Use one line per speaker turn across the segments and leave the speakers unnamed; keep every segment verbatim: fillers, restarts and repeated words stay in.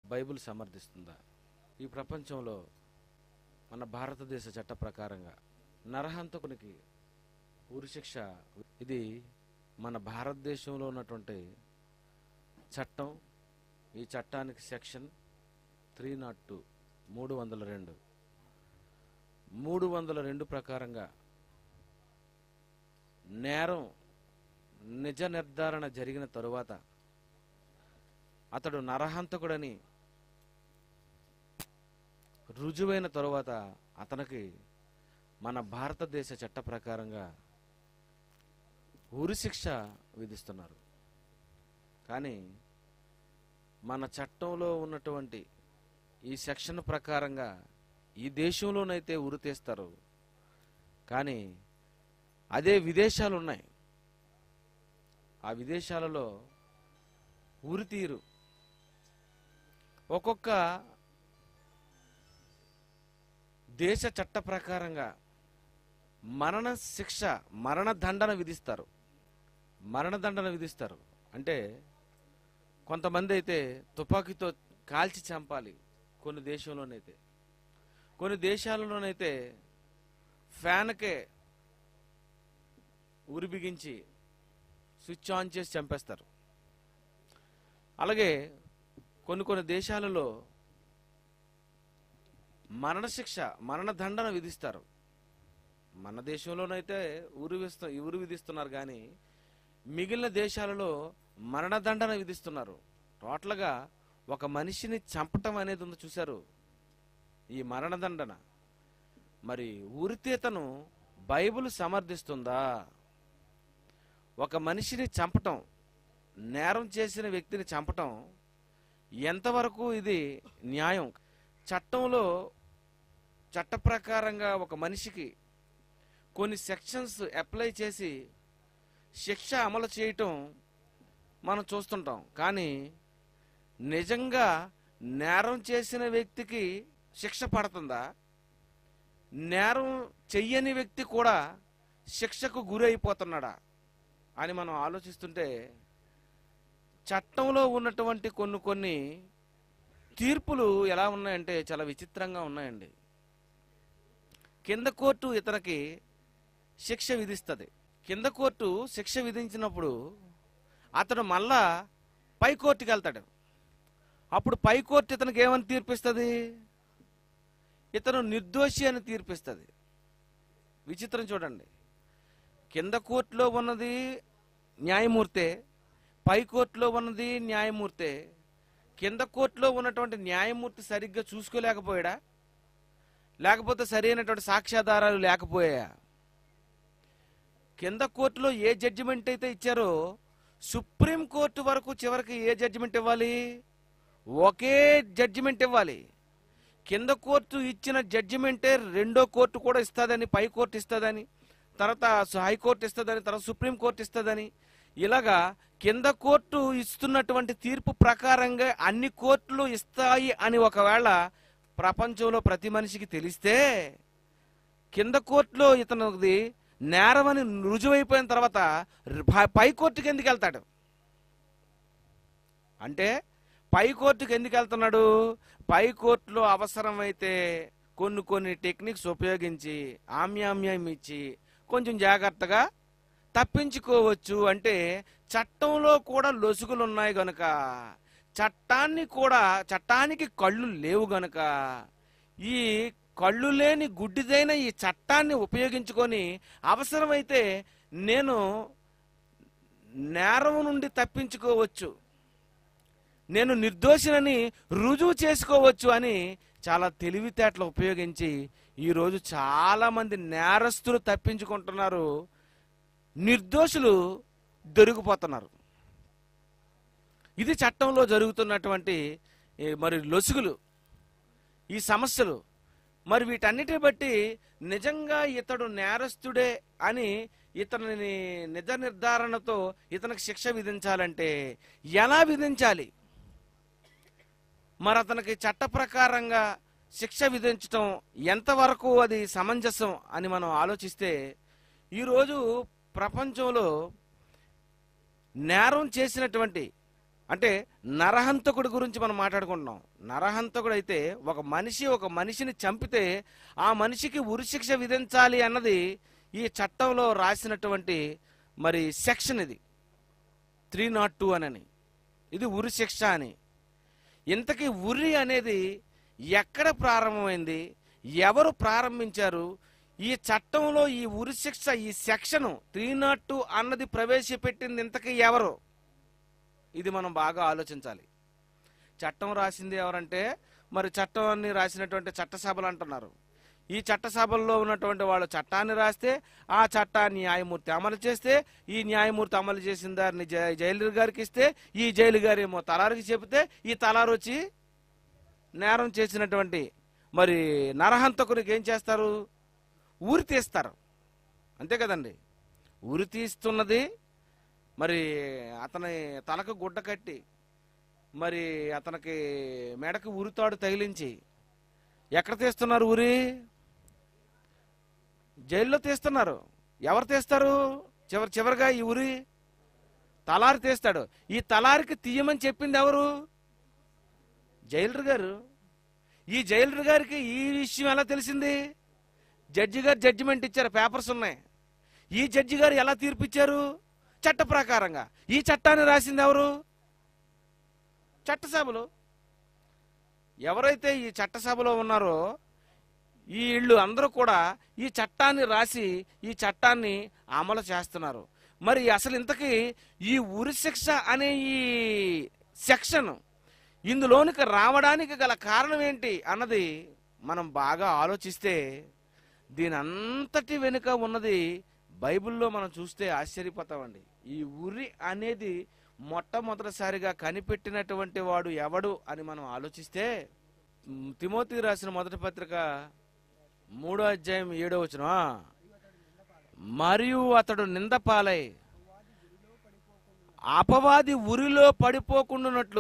Bible సమర్థిస్తుందా? ఈ ప్రపంచంలో మన భారతదేశ చట్ట ప్రకారంగా నరహంతకునికి ఉరిశిక్ష, ఇది మన భారతదేశంలో ఉన్నటువంటి చట్టం. ఈ చట్టానికి సెక్షన్ త్రీ నాట్ టూ మూడు వందల రెండు మూడు వందల రెండు ప్రకారంగా నేరం నిజ నిర్ధారణ జరిగిన తరువాత అతడు నరహంతకుడని రుజువైన తరువాత అతనికి మన భారతదేశ చట్ట ప్రకారంగా ఉరిశిక్ష విధిస్తున్నారు. కానీ మన చట్టంలో ఉన్నటువంటి ఈ సెక్షన్ ప్రకారంగా ఈ దేశంలోనైతే ఉరి తీస్తారు, కానీ అదే విదేశాలు ఉన్నాయి, ఆ విదేశాలలో ఉరి తీరు. ఒక్కొక్క దేశ చట్ట ప్రకారంగా మరణ శిక్ష, మరణ దండన విధిస్తారు. మరణదండన విధిస్తారు అంటే కొంతమంది అయితే తుపాకీతో కాల్చి చంపాలి. కొన్ని దేశంలోనైతే కొన్ని దేశాలలోనైతే ఫ్యాన్కే ఉరి బిగించి స్విచ్ ఆన్ చేసి చంపేస్తారు. అలాగే కొన్ని కొన్ని దేశాలలో మరణశిక్ష, మరణదండన విధిస్తారు. మన దేశంలోనైతే ఉరి విస్తు ఉరి విధిస్తున్నారు, కానీ మిగిలిన దేశాలలో మరణదండన విధిస్తున్నారు. టోటల్గా ఒక మనిషిని చంపటం అనేది ఉంది చూశారు, ఈ మరణదండన. మరి ఉరితీతను బైబిల్ సమర్థిస్తుందా? ఒక మనిషిని చంపటం, నేరం చేసిన వ్యక్తిని చంపటం ఎంతవరకు ఇది న్యాయం? చట్టంలో చట్ట ప్రకారంగా ఒక మనిషికి కొన్ని సెక్షన్స్ అప్లై చేసి శిక్ష అమలు చేయటం మనం చూస్తుంటాం. కానీ నిజంగా నేరం చేసిన వ్యక్తికి శిక్ష పడుతుందా? నేరం చెయ్యని వ్యక్తి కూడా శిక్షకు గురి అయిపోతున్నాడా అని మనం ఆలోచిస్తుంటే చట్టంలో ఉన్నటువంటి కొన్ని కొన్ని తీర్పులు ఎలా ఉన్నాయంటే చాలా విచిత్రంగా ఉన్నాయండి. కింద కోర్టు ఇతనికి శిక్ష విధిస్తుంది. కింద కోర్టు శిక్ష విధించినప్పుడు అతడు మళ్ళా పై కోర్టుకి వెళ్తాడు. అప్పుడు పై కోర్టు ఇతనికి ఏమని తీర్పిస్తుంది? ఇతను నిర్దోషి అని తీర్పిస్తుంది. విచిత్రం చూడండి, కింద కోర్టులో ఉన్నది న్యాయమూర్తే, పై కోర్టులో ఉన్నది న్యాయమూర్తే. కింద కోర్టులో ఉన్నటువంటి న్యాయమూర్తి సరిగ్గా చూసుకోలేకపోయాడా? లేకపోతే సరైనటువంటి సాక్ష్యాధారాలు లేకపోయాయా? కింద కోర్టులో ఏ జడ్జిమెంట్ అయితే ఇచ్చారో సుప్రీం కోర్టు వరకు చివరికి ఏ జడ్జిమెంట్ ఇవ్వాలి? ఒకే జడ్జిమెంట్ ఇవ్వాలి. కింద కోర్టు ఇచ్చిన జడ్జిమెంటే రెండో కోర్టు కూడా ఇస్తుందని, పై కోర్టు ఇస్తుందని, తర్వాత హైకోర్టు ఇస్తుందని, తర్వాత సుప్రీం కోర్టు ఇస్తుందని, ఇలాగా కింద కోర్టు ఇస్తున్నటువంటి తీర్పు ప్రకారంగా అన్ని కోర్టులు ఇస్తాయి అని ఒకవేళ ప్రపంచంలో ప్రతి మనిషికి తెలిస్తే కింద కోర్టులో ఇతనిది నేరమని రుజువైపోయిన తర్వాత పై కోర్టుకి ఎందుకు వెళ్తాడు? అంటే పై కోర్టుకి ఎందుకు వెళ్తున్నాడు? పై కోర్టులో అవసరమైతే కొన్ని కొన్ని టెక్నిక్స్ ఉపయోగించి ఆమ్యామ్యం ఇచ్చి కొంచెం జాగ్రత్తగా తప్పించుకోవచ్చు. అంటే చట్టంలో కూడా లొసుగులు ఉన్నాయి గనుక, చట్టాన్ని కూడా చట్టానికి కళ్ళు లేవు గనుక ఈ కళ్ళు లేని గుడ్డిదైన ఈ చట్టాన్ని ఉపయోగించుకొని అవసరమైతే నేను నేరం నుండి తప్పించుకోవచ్చు, నేను నిర్దోషినని రుజువు చేసుకోవచ్చు అని చాలా తెలివితేటలు ఉపయోగించి ఈరోజు చాలామంది నేరస్తులు తప్పించుకుంటున్నారు, నిర్దోషులు దొరికిపోతున్నారు. ఇది చట్టంలో జరుగుతున్నటువంటి మరి లొసుగులు, ఈ సమస్యలు. మరి వీటన్నిటిని బట్టి నిజంగా ఇతడు నేరస్తుడే అని ఇతనిని నిజ నిర్ధారణతో ఇతనికి శిక్ష విధించాలంటే ఎలా విధించాలి? మరి అతనికి చట్ట ప్రకారంగా శిక్ష విధించటం ఎంతవరకు అది సమంజసం అని మనం ఆలోచిస్తే ఈరోజు ప్రపంచంలో నేరం చేసినటువంటి అంటే నరహంతకుడి గురించి మనం మాట్లాడుకుంటున్నాం. నరహంతకుడు అయితే ఒక మనిషి ఒక మనిషిని చంపితే ఆ మనిషికి ఉరిశిక్ష విధించాలి అన్నది ఈ చట్టంలో రాసినటువంటి మరి సెక్షన్. ఇది త్రీ నాట్ టూ అని ఇది ఉరిశిక్ష అని. ఇంతకీ ఉరి అనేది ఎక్కడ ప్రారంభమైంది, ఎవరు ప్రారంభించారు, ఈ చట్టంలో ఈ ఉరిశిక్ష ఈ సెక్షన్ త్రీ నాట్ టూ అన్నది ప్రవేశపెట్టింది ఇంతకీ ఎవరు? ఇది మనం బాగా ఆలోచించాలి. చట్టం రాసింది ఎవరంటే మరి చట్టాన్ని రాసినటువంటి చట్టసభలు అంటున్నారు. ఈ చట్టసభల్లో ఉన్నటువంటి వాళ్ళు చట్టాన్ని రాస్తే ఆ చట్టాన్ని న్యాయమూర్తి అమలు చేస్తే ఈ న్యాయమూర్తి అమలు చేసిన దాన్ని జైలు గారికి ఇస్తే ఈ జైలు గారు ఏమో తలారికి చెబితే ఈ తలారు వచ్చి నేరం చేసినటువంటి మరి నరహంతకునికి ఏం చేస్తారు? ఊరి తీస్తారు. అంతే కదండి. ఊరి తీస్తున్నది మరి అతని తలకు గుడ్డ కట్టి మరి అతనికి మెడకు ఉరితాడు తగిలించి ఎక్కడ తీస్తున్నారు? ఊరి జైల్లో తీస్తున్నారు. ఎవరు తీస్తారు? చివరి చివరిగా ఈ ఊరి తలారి తీస్తాడు. ఈ తలారికి తీయమని చెప్పింది ఎవరు? జైలర్ గారు. ఈ జైలర్ గారికి ఈ విషయం ఎలా తెలిసింది? జడ్జి గారు జడ్జిమెంట్ ఇచ్చారు, పేపర్స్ ఉన్నాయి. ఈ జడ్జి గారు ఎలా తీర్పిచ్చారు? చట్ట ప్రకారంగా. ఈ చట్టాన్ని రాసింది ఎవరు? చట్టసభలు. ఎవరైతే ఈ చట్టసభలో ఉన్నారో ఈ ఇళ్ళు అందరూ కూడా ఈ చట్టాన్ని రాసి ఈ చట్టాన్ని అమలు చేస్తున్నారు. మరి అసలు ఇంతకీ ఈ ఉరిశిక్ష అనే ఈ సెక్షన్ ఇందులోనికి రావడానికి గల కారణం ఏంటి అన్నది మనం బాగా ఆలోచిస్తే దీని అంతటి వెనుక ఉన్నది బైబిల్లో మనం చూస్తే ఆశ్చర్యపోతామండి. ఈ ఉరి అనేది మొట్టమొదటిసారిగా కనిపెట్టినటువంటి వాడు ఎవడు అని మనం ఆలోచిస్తే తిమోతి రాసిన మొదటి పత్రిక మూడో అధ్యాయం ఏడో వచనం, మరియు అతడు నిందపాలై అపవాది ఉరిలో పడిపోకుండానట్లు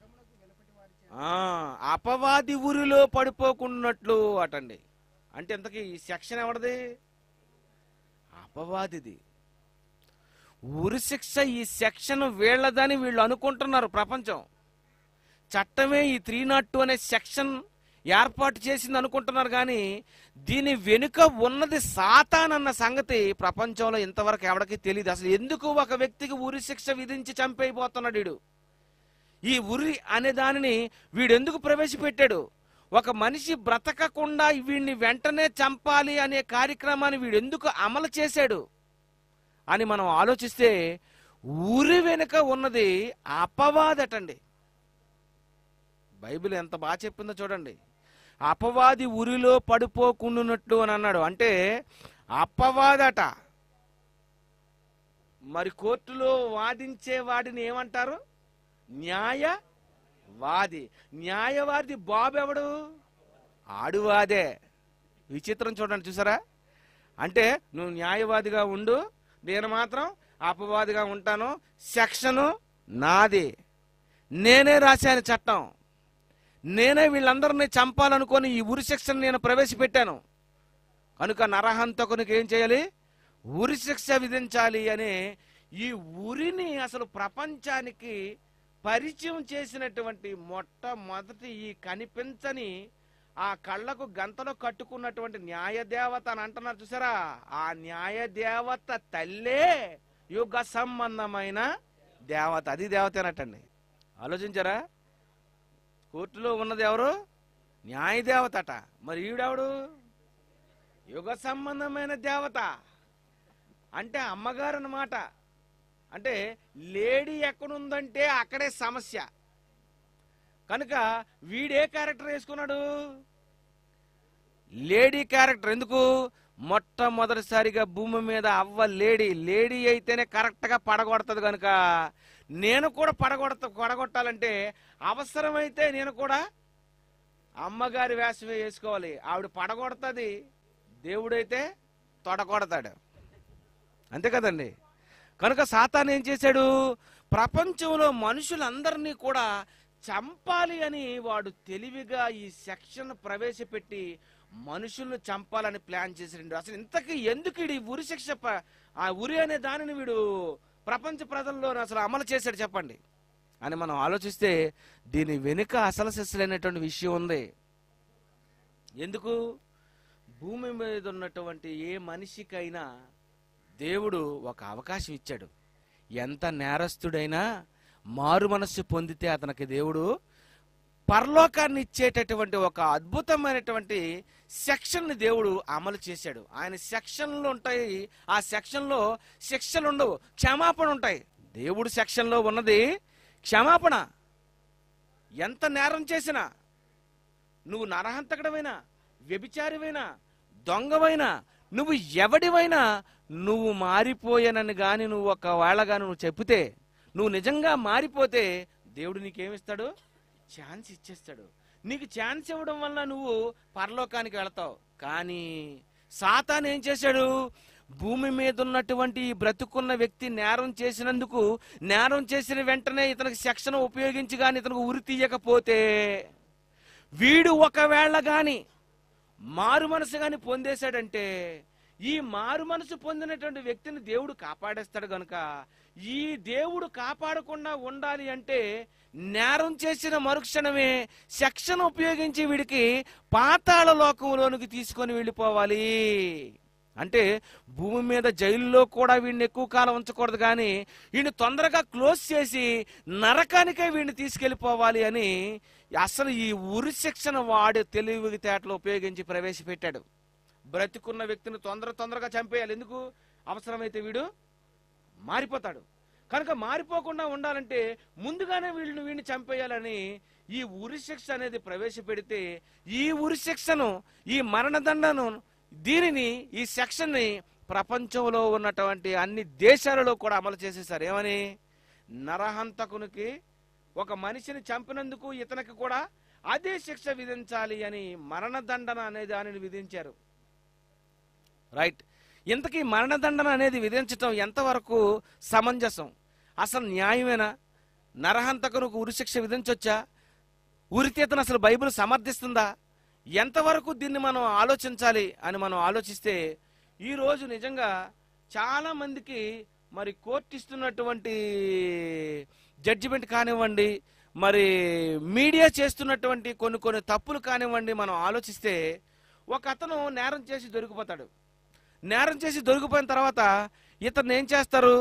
అపవాది ఊరిలో పడిపోకున్నట్లు అటండి. అంటే ఇంతకీ ఈ సెక్షన్ ఎవరిది? అపవాదిది. ఉరి శిక్ష ఈ సెక్షన్ వీళ్ళదని వీళ్ళు అనుకుంటున్నారు. ప్రపంచం చట్టమే ఈ త్రీ నాట్ టూ అనే సెక్షన్ ఏర్పాటు చేసింది అనుకుంటున్నారు. కానీ దీని వెనుక ఉన్నది సాతాన్ అన్న సంగతి ప్రపంచంలో ఇంతవరకు ఎవరికి తెలియదు. అసలు ఎందుకు ఒక వ్యక్తికి ఉరి శిక్ష విధించి చంపైపోతున్నాడు వీడు? ఈ ఉరి అనే దానిని వీడెందుకు ప్రవేశపెట్టాడు? ఒక మనిషి బ్రతకకుండా వీడిని వెంటనే చంపాలి అనే కార్యక్రమాన్ని వీడెందుకు అమలు చేశాడు అని మనం ఆలోచిస్తే ఉరి వెనుక ఉన్నది అపవాదటండి. బైబిల్ ఎంత బాగా చెప్పిందో చూడండి. అపవాది ఉరిలో పడిపోకుండానట్లు అని అన్నాడు. అంటే అపవాదట. మరి కోర్టులో వాదించే వాడిని ఏమంటారు? న్యాయవాది. న్యాయవాది బాబు ఎవడు? ఆడువాదే. విచిత్రం చూడండి, చూసారా? అంటే నువ్వు న్యాయవాదిగా ఉండు, నేను మాత్రం అపవాదిగా ఉంటాను. సెక్షను నాది, నేనే రాశాను చట్టం, నేనే వీళ్ళందరినీ చంపాలనుకొని ఈ ఉరి శిక్షను నేను ప్రవేశపెట్టాను కనుక నరహంతకునికి ఏం చేయాలి? ఉరి శిక్ష విధించాలి అనే ఈ ఉరిని అసలు ప్రపంచానికి పరిచయం చేసినటువంటి మొట్టమొదటి ఈ కనిపించని ఆ కళ్ళకు గంతలో కట్టుకున్నటువంటి న్యాయదేవత అని అంటున్నారు చూసారా? ఆ న్యాయదేవత తల్లే యుగ సంబంధమైన దేవత. అది దేవత అన్నట్టండి. ఆలోచించారా? కోర్టులో ఉన్నది ఎవరు? న్యాయదేవతట. మరి ఈవిడెవడు? యుగ సంబంధమైన దేవత. అంటే అమ్మగారు అన్నమాట. అంటే లేడీ ఎక్కడుందంటే అక్కడే సమస్య. కనుక వీడే క్యారెక్టర్ వేసుకున్నాడు, లేడీ క్యారెక్టర్. ఎందుకు? మొట్టమొదటిసారిగా భూమి మీద అవ్వ లేడీ. లేడీ అయితేనే కరెక్ట్గా పడగొడుతుంది. కనుక నేను కూడా పడగొడత పడగొట్టాలంటే అవసరమైతే నేను కూడా అమ్మగారి వేషమే వేసుకోవాలి. ఆవిడ పడగొడుతుంది, దేవుడైతే తొడగొడతాడు. అంతే కదండి. కనుక సాతాను ఏం చేశాడు? ప్రపంచంలో మనుషులందరినీ కూడా చంపాలి అని వాడు తెలివిగా ఈ సెక్షన్ ప్రవేశపెట్టి మనుషులను చంపాలని ప్లాన్ చేసాడు. అసలు ఇంతకీ ఎందుకు ఈ ఉరి శిక్ష, ఆ ఉరి అనే దానిని వీడు ప్రపంచ ప్రజల్లో అసలు అమలు చేశాడు చెప్పండి? అని మనం ఆలోచిస్తే దీని వెనుక అసలు సిస్సులైనటువంటి విషయం ఉంది. ఎందుకు? భూమి మీద ఉన్నటువంటి ఏ మనిషికైనా దేవుడు ఒక అవకాశం ఇచ్చాడు. ఎంత నేరస్తుడైనా మారు మనస్సు పొందితే అతనికి దేవుడు పరలోకాన్ని ఇచ్చేటటువంటి ఒక అద్భుతమైనటువంటి సెక్షన్ని దేవుడు అమలు చేశాడు. ఆయన సెక్షన్లు ఉంటాయి, ఆ సెక్షన్లో శిక్షలు ఉండవు, క్షమాపణ ఉంటాయి. దేవుడు సెక్షన్లో ఉన్నది క్షమాపణ. ఎంత నేరం చేసినా, నువ్వు నరహంతకుడవైనా, వ్యభిచారివైనా, దొంగవైనా, నువ్వు ఎవడివైనా, నువ్వు మారిపోయానని కానీ నువ్వు ఒకవేళ కానీ నువ్వు చెప్తే, నువ్వు నిజంగా మారిపోతే దేవుడు నీకేమిస్తాడు? ఛాన్స్ ఇచ్చేస్తాడు. నీకు ఛాన్స్ ఇవ్వడం వల్ల నువ్వు పరలోకానికి వెళతావు. కానీ సాతాను ఏం చేశాడు? భూమి మీద ఉన్నటువంటి ఈ బ్రతుకున్న వ్యక్తి నేరం చేసినందుకు, నేరం చేసిన వెంటనే ఇతనికి శిక్షణ ఉపయోగించి కానీ ఇతనికి ఉరి తీయకపోతే, వీడు ఒకవేళ గాని మారు మనసు గాని పొందేశాడంటే, ఈ మారు మనసు పొందినటువంటి వ్యక్తిని దేవుడు కాపాడేస్తాడు. గనుక ఈ దేవుడు కాపాడకుండా ఉండాలి అంటే నేరం చేసిన మరుక్షణమే శిక్షను ఉపయోగించి వీడికి పాతాళ లోకంలోనికి తీసుకొని వెళ్ళిపోవాలి. అంటే భూమి మీద జైల్లో కూడా వీడిని ఎక్కువ కాలం ఉంచకూడదు, కానీ వీడిని తొందరగా క్లోజ్ చేసి నరకానికే వీడిని తీసుకెళ్ళిపోవాలి అని అసలు ఈ ఉరి శిక్షణ వాడు తెలివి తేటలు ఉపయోగించి ప్రవేశపెట్టాడు. బ్రతికున్న వ్యక్తిని తొందర తొందరగా చంపేయాలి. ఎందుకు? అవసరమైతే వీడు మారిపోతాడు. కనుక మారిపోకుండా ఉండాలంటే ముందుగానే వీళ్ళని వీడిని చంపేయాలని ఈ ఉరి శిక్ష అనేది ప్రవేశపెడితే, ఈ ఉరి శిక్షను, ఈ మరణదండను, దీనిని, ఈ సెక్షన్ని ప్రపంచంలో ఉన్నటువంటి అన్ని దేశాలలో కూడా అమలు చేసేసారు. ఏమని? నరహంతకునికి, ఒక మనిషిని చంపినందుకు ఇతనికి కూడా అదే శిక్ష విధించాలి అని మరణదండన అనే దానిని విధించారు. రైట్. ఇంతకీ మరణదండన అనేది విధించటం ఎంతవరకు సమంజసం? అసలు న్యాయమేనా? నరహంతకునికి ఉరిశిక్ష విధించొచ్చా? ఉరితీతను అసలు బైబిల్ సమర్థిస్తుందా? ఎంతవరకు దీన్ని మనం ఆలోచించాలి అని మనం ఆలోచిస్తే, ఈరోజు నిజంగా చాలా మందికి మరి కోర్టు ఇస్తున్నటువంటి జడ్జిమెంట్ కానివ్వండి, మరి మీడియా చేస్తున్నటువంటి కొన్ని కొన్ని తప్పులు కానివ్వండి, మనం ఆలోచిస్తే ఒక అతను నేరం చేసి దొరికిపోతాడు. నేరం చేసి దొరికిపోయిన తర్వాత ఇతను ఏం చేస్తారు?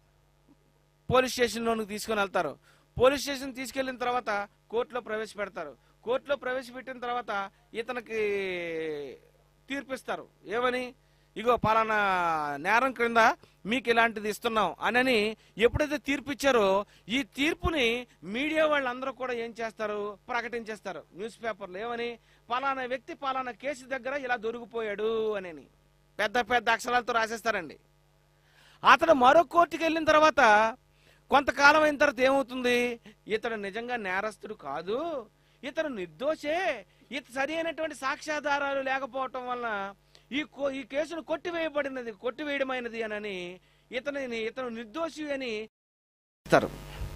పోలీస్ స్టేషన్లోనికి తీసుకొని వెళ్తారు. పోలీస్ స్టేషన్ తీసుకెళ్ళిన తర్వాత కోర్టులో ప్రవేశపెడతారు. కోర్టులో ప్రవేశపెట్టిన తర్వాత ఇతనికి తీర్పిస్తారు. ఏమని? ఇగో పలానా నేరం క్రింద మీకు ఇలాంటిది ఇస్తున్నాం అని ఎప్పుడైతే తీర్పు ఇచ్చారో, ఈ తీర్పుని మీడియా వాళ్ళందరూ కూడా ఏం చేస్తారు? ప్రకటించేస్తారు న్యూస్ పేపర్లో. ఏమని? పలానా వ్యక్తి పలానా కేసు దగ్గర ఇలా దొరికిపోయాడు అని పెద్ద పెద్ద అక్షరాలతో రాసేస్తారండి. అతను మరో కోర్టుకి వెళ్ళిన తర్వాత కొంతకాలం అయిన తర్వాత ఏమవుతుంది? ఇతడు నిజంగా నేరస్తుడు కాదు, ఇతను నిర్దోషే, ఇత సరి అయినటువంటి సాక్ష్యాధారాలు లేకపోవటం వలన ఈ ఈ కేసును కొట్టివేయబడినది, కొట్టివేయడమైనది అని ఇతని ఇతను నిర్దోషి అని ఇస్తారు.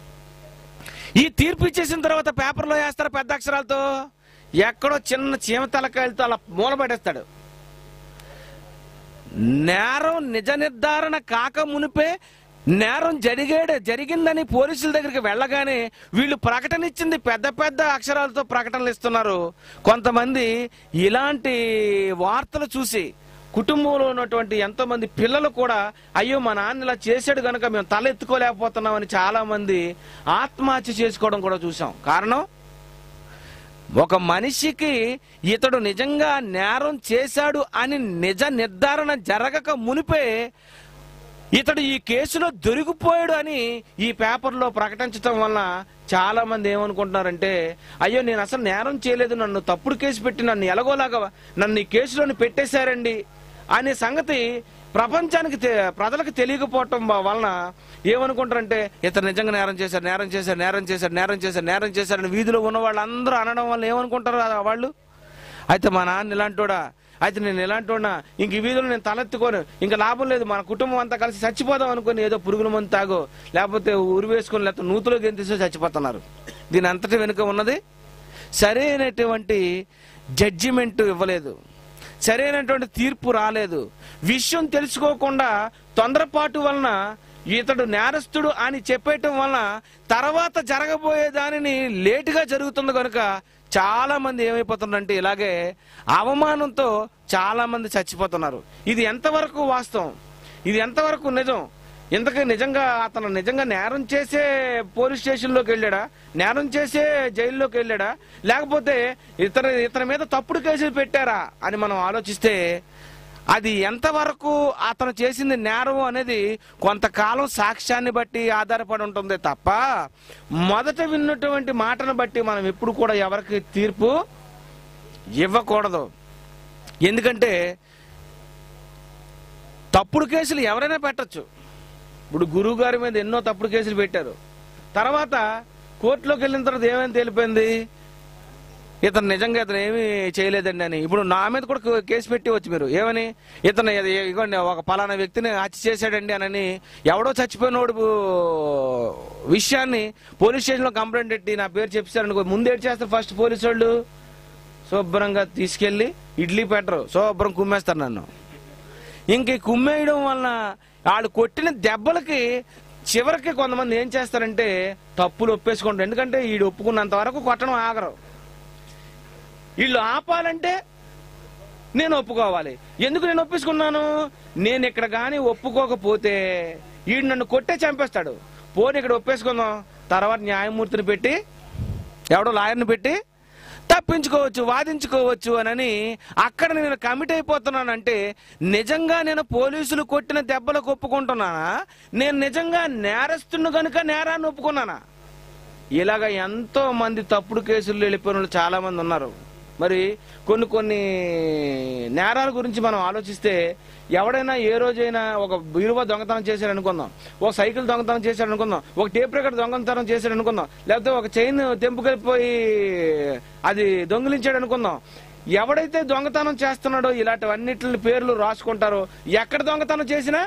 ఈ తీర్పు ఇచ్చేసిన తర్వాత పేపర్లో వేస్తారు పెద్ద అక్షరాలతో. ఎక్కడో చిన్న చీమ తలకాయలతో అలా మూలబడేస్తాడు. నేరం నిజ నిర్ధారణ కాక మునిపే నేరం జరిగేడు జరిగిందని పోలీసుల దగ్గరికి వెళ్ళగానే వీళ్ళు ప్రకటన ఇచ్చింది పెద్ద పెద్ద అక్షరాలతో ప్రకటనలు ఇస్తున్నారు. కొంతమంది ఇలాంటి వార్తలు చూసి కుటుంబంలో ఉన్నటువంటి ఎంతో మంది పిల్లలు కూడా, అయ్యో మా నాన్న ఇలా చేశాడు కనుక మేము తల ఎత్తుకోలేకపోతున్నామని చాలా మంది ఆత్మహత్య చేసుకోవడం కూడా చూసాం. కారణం, ఒక మనిషికి ఇతడు నిజంగా నేరం చేశాడు అని నిజ నిర్ధారణ జరగక మునిపే ఇతడు ఈ కేసులో దొరికిపోయాడు అని ఈ పేపర్లో ప్రకటించడం వలన చాలా మంది ఏమనుకుంటున్నారంటే, అయ్యో నేను అసలు నేరం చేయలేదు, నన్ను తప్పుడు కేసు పెట్టి నన్ను ఎలాగోలాగా నన్ను ఈ కేసులోని పెట్టేశారండి అనే సంగతి ప్రపంచానికి ప్రజలకు తెలియకపోవటం వలన ఏమనుకుంటారంటే, ఇతను నిజంగా నేరం చేశారు, నేరం చేశారు, నేరం చేశారు, నేరం చేశారు, నేరం చేశారని వీధిలో ఉన్న వాళ్ళందరూ అనడం వల్ల ఏమనుకుంటారు వాళ్ళు? అయితే మా నాన్న ఇలాంటోడా, అయితే నేను ఇలాంటోడా, ఇంక ఈ వీధిలో నేను తలెత్తుకోను, ఇంకా లాభం లేదు, మన కుటుంబం అంతా కలిసి చచ్చిపోదాం అనుకుని ఏదో పురుగుల మందు తాగో లేకపోతే ఉరి వేసుకొని లేకపోతే నూతులో గెంతేసో చచ్చిపోతున్నారు. దీని అంతటి వెనుక ఉన్నది సరైనటువంటి జడ్జిమెంట్ ఇవ్వలేదు, సరైనటువంటి తీర్పు రాలేదు. విషయం తెలుసుకోకుండా తొందరపాటు వలన ఇతడు నేరస్తుడు అని చెప్పేయటం వలన తర్వాత జరగబోయే దానిని లేటుగా జరుగుతుంది కనుక చాలా మంది ఏమైపోతున్నారంటే ఇలాగే అవమానంతో చాలా మంది చచ్చిపోతున్నారు. ఇది ఎంతవరకు వాస్తవం, ఇది ఎంతవరకు నిజం? ఇంతకీ నిజంగా అతను నిజంగా నేరం చేసే పోలీస్ స్టేషన్లోకి వెళ్ళాడా, నేరం చేసే జైల్లోకి వెళ్ళాడా, లేకపోతే ఇతర ఇతని మీద తప్పుడు కేసులు పెట్టారా అని మనం ఆలోచిస్తే అది ఎంతవరకు అతను చేసింది నేరం అనేది కొంతకాలం సాక్ష్యాన్ని బట్టి ఆధారపడి ఉంటుంది తప్ప మొదట విన్నటువంటి మాటను బట్టి మనం ఎప్పుడు కూడా ఎవరికి తీర్పు ఇవ్వకూడదు. ఎందుకంటే తప్పుడు కేసులు ఎవరైనా పెట్టచ్చు. ఇప్పుడు గురువు గారి మీద ఎన్నో తప్పుడు కేసులు పెట్టారు. తర్వాత కోర్టులోకి వెళ్ళిన తర్వాత ఏమైనా తేలిపోయింది, ఇతను నిజంగా ఇతను ఏమీ చేయలేదండి అని. ఇప్పుడు నా మీద కూడా కేసు పెట్టవచ్చు మీరు, ఏమని ఇతను ఇగోండి ఒక పలానా వ్యక్తిని హత్య చేశాడండి అని. ఎవడో చచ్చిపోయినోడు విషయాన్ని పోలీస్ స్టేషన్లో కంప్లైంట్ పెట్టి నా పేరు చెప్పారనుకో, ముందు ఏడు చేస్తారు ఫస్ట్ పోలీసు వాళ్ళు, శుభ్రంగా తీసుకెళ్ళి ఇడ్లీ పెట్టరు, శుభ్రం కుమ్మేస్తారు నన్ను. ఇంక కుమ్మేయడం వలన వాళ్ళు కొట్టిన దెబ్బలకి చివరికి కొంతమంది ఏం చేస్తారంటే తప్పులు ఒప్పేసుకుంటారు. ఎందుకంటే వీడు ఒప్పుకున్నంత వరకు కొట్టడం ఆగరు. వీళ్ళు ఆపాలంటే నేను ఒప్పుకోవాలి. ఎందుకు నేను ఒప్పేసుకున్నాను, నేను ఇక్కడ కానీ ఒప్పుకోకపోతే వీడు నన్ను కొట్టే చంపేస్తాడు. పోనీ ఇక్కడ ఒప్పేసుకుందాం, తర్వాత న్యాయమూర్తిని పెట్టి ఎవడో లాయర్ని పెట్టి తప్పించుకోవచ్చు, వాదించుకోవచ్చు అని అక్కడ నేను కమిట్ అయిపోతున్నానంటే నిజంగా నేను పోలీసులు కొట్టిన దెబ్బలకు ఒప్పుకుంటున్నానా, నేను నిజంగా నేరస్తును కనుక నేరాన్ని ఒప్పుకున్నానా? ఇలాగ ఎంతో మంది తప్పుడు కేసులు వెళ్ళిపోయిన వాళ్ళు చాలా మంది ఉన్నారు. మరి కొన్ని కొన్ని నేరాల గురించి మనం ఆలోచిస్తే ఎవడైనా ఏ రోజైనా ఒక బీరువా దొంగతనం చేశాడు అనుకుందాం, ఒక సైకిల్ దొంగతనం చేశాడు అనుకుందాం, ఒక టేప్ రికార్డర్ దొంగతనం చేశాడు అనుకుందాం, లేకపోతే ఒక చైన్ తెంపుకెళ్ళిపోయి అది దొంగిలించాడు అనుకుందాం. ఎవడైతే దొంగతనం చేస్తున్నాడో ఇలాంటివన్నిటి పేర్లు రాసుకుంటారో ఎక్కడ దొంగతనం చేసినా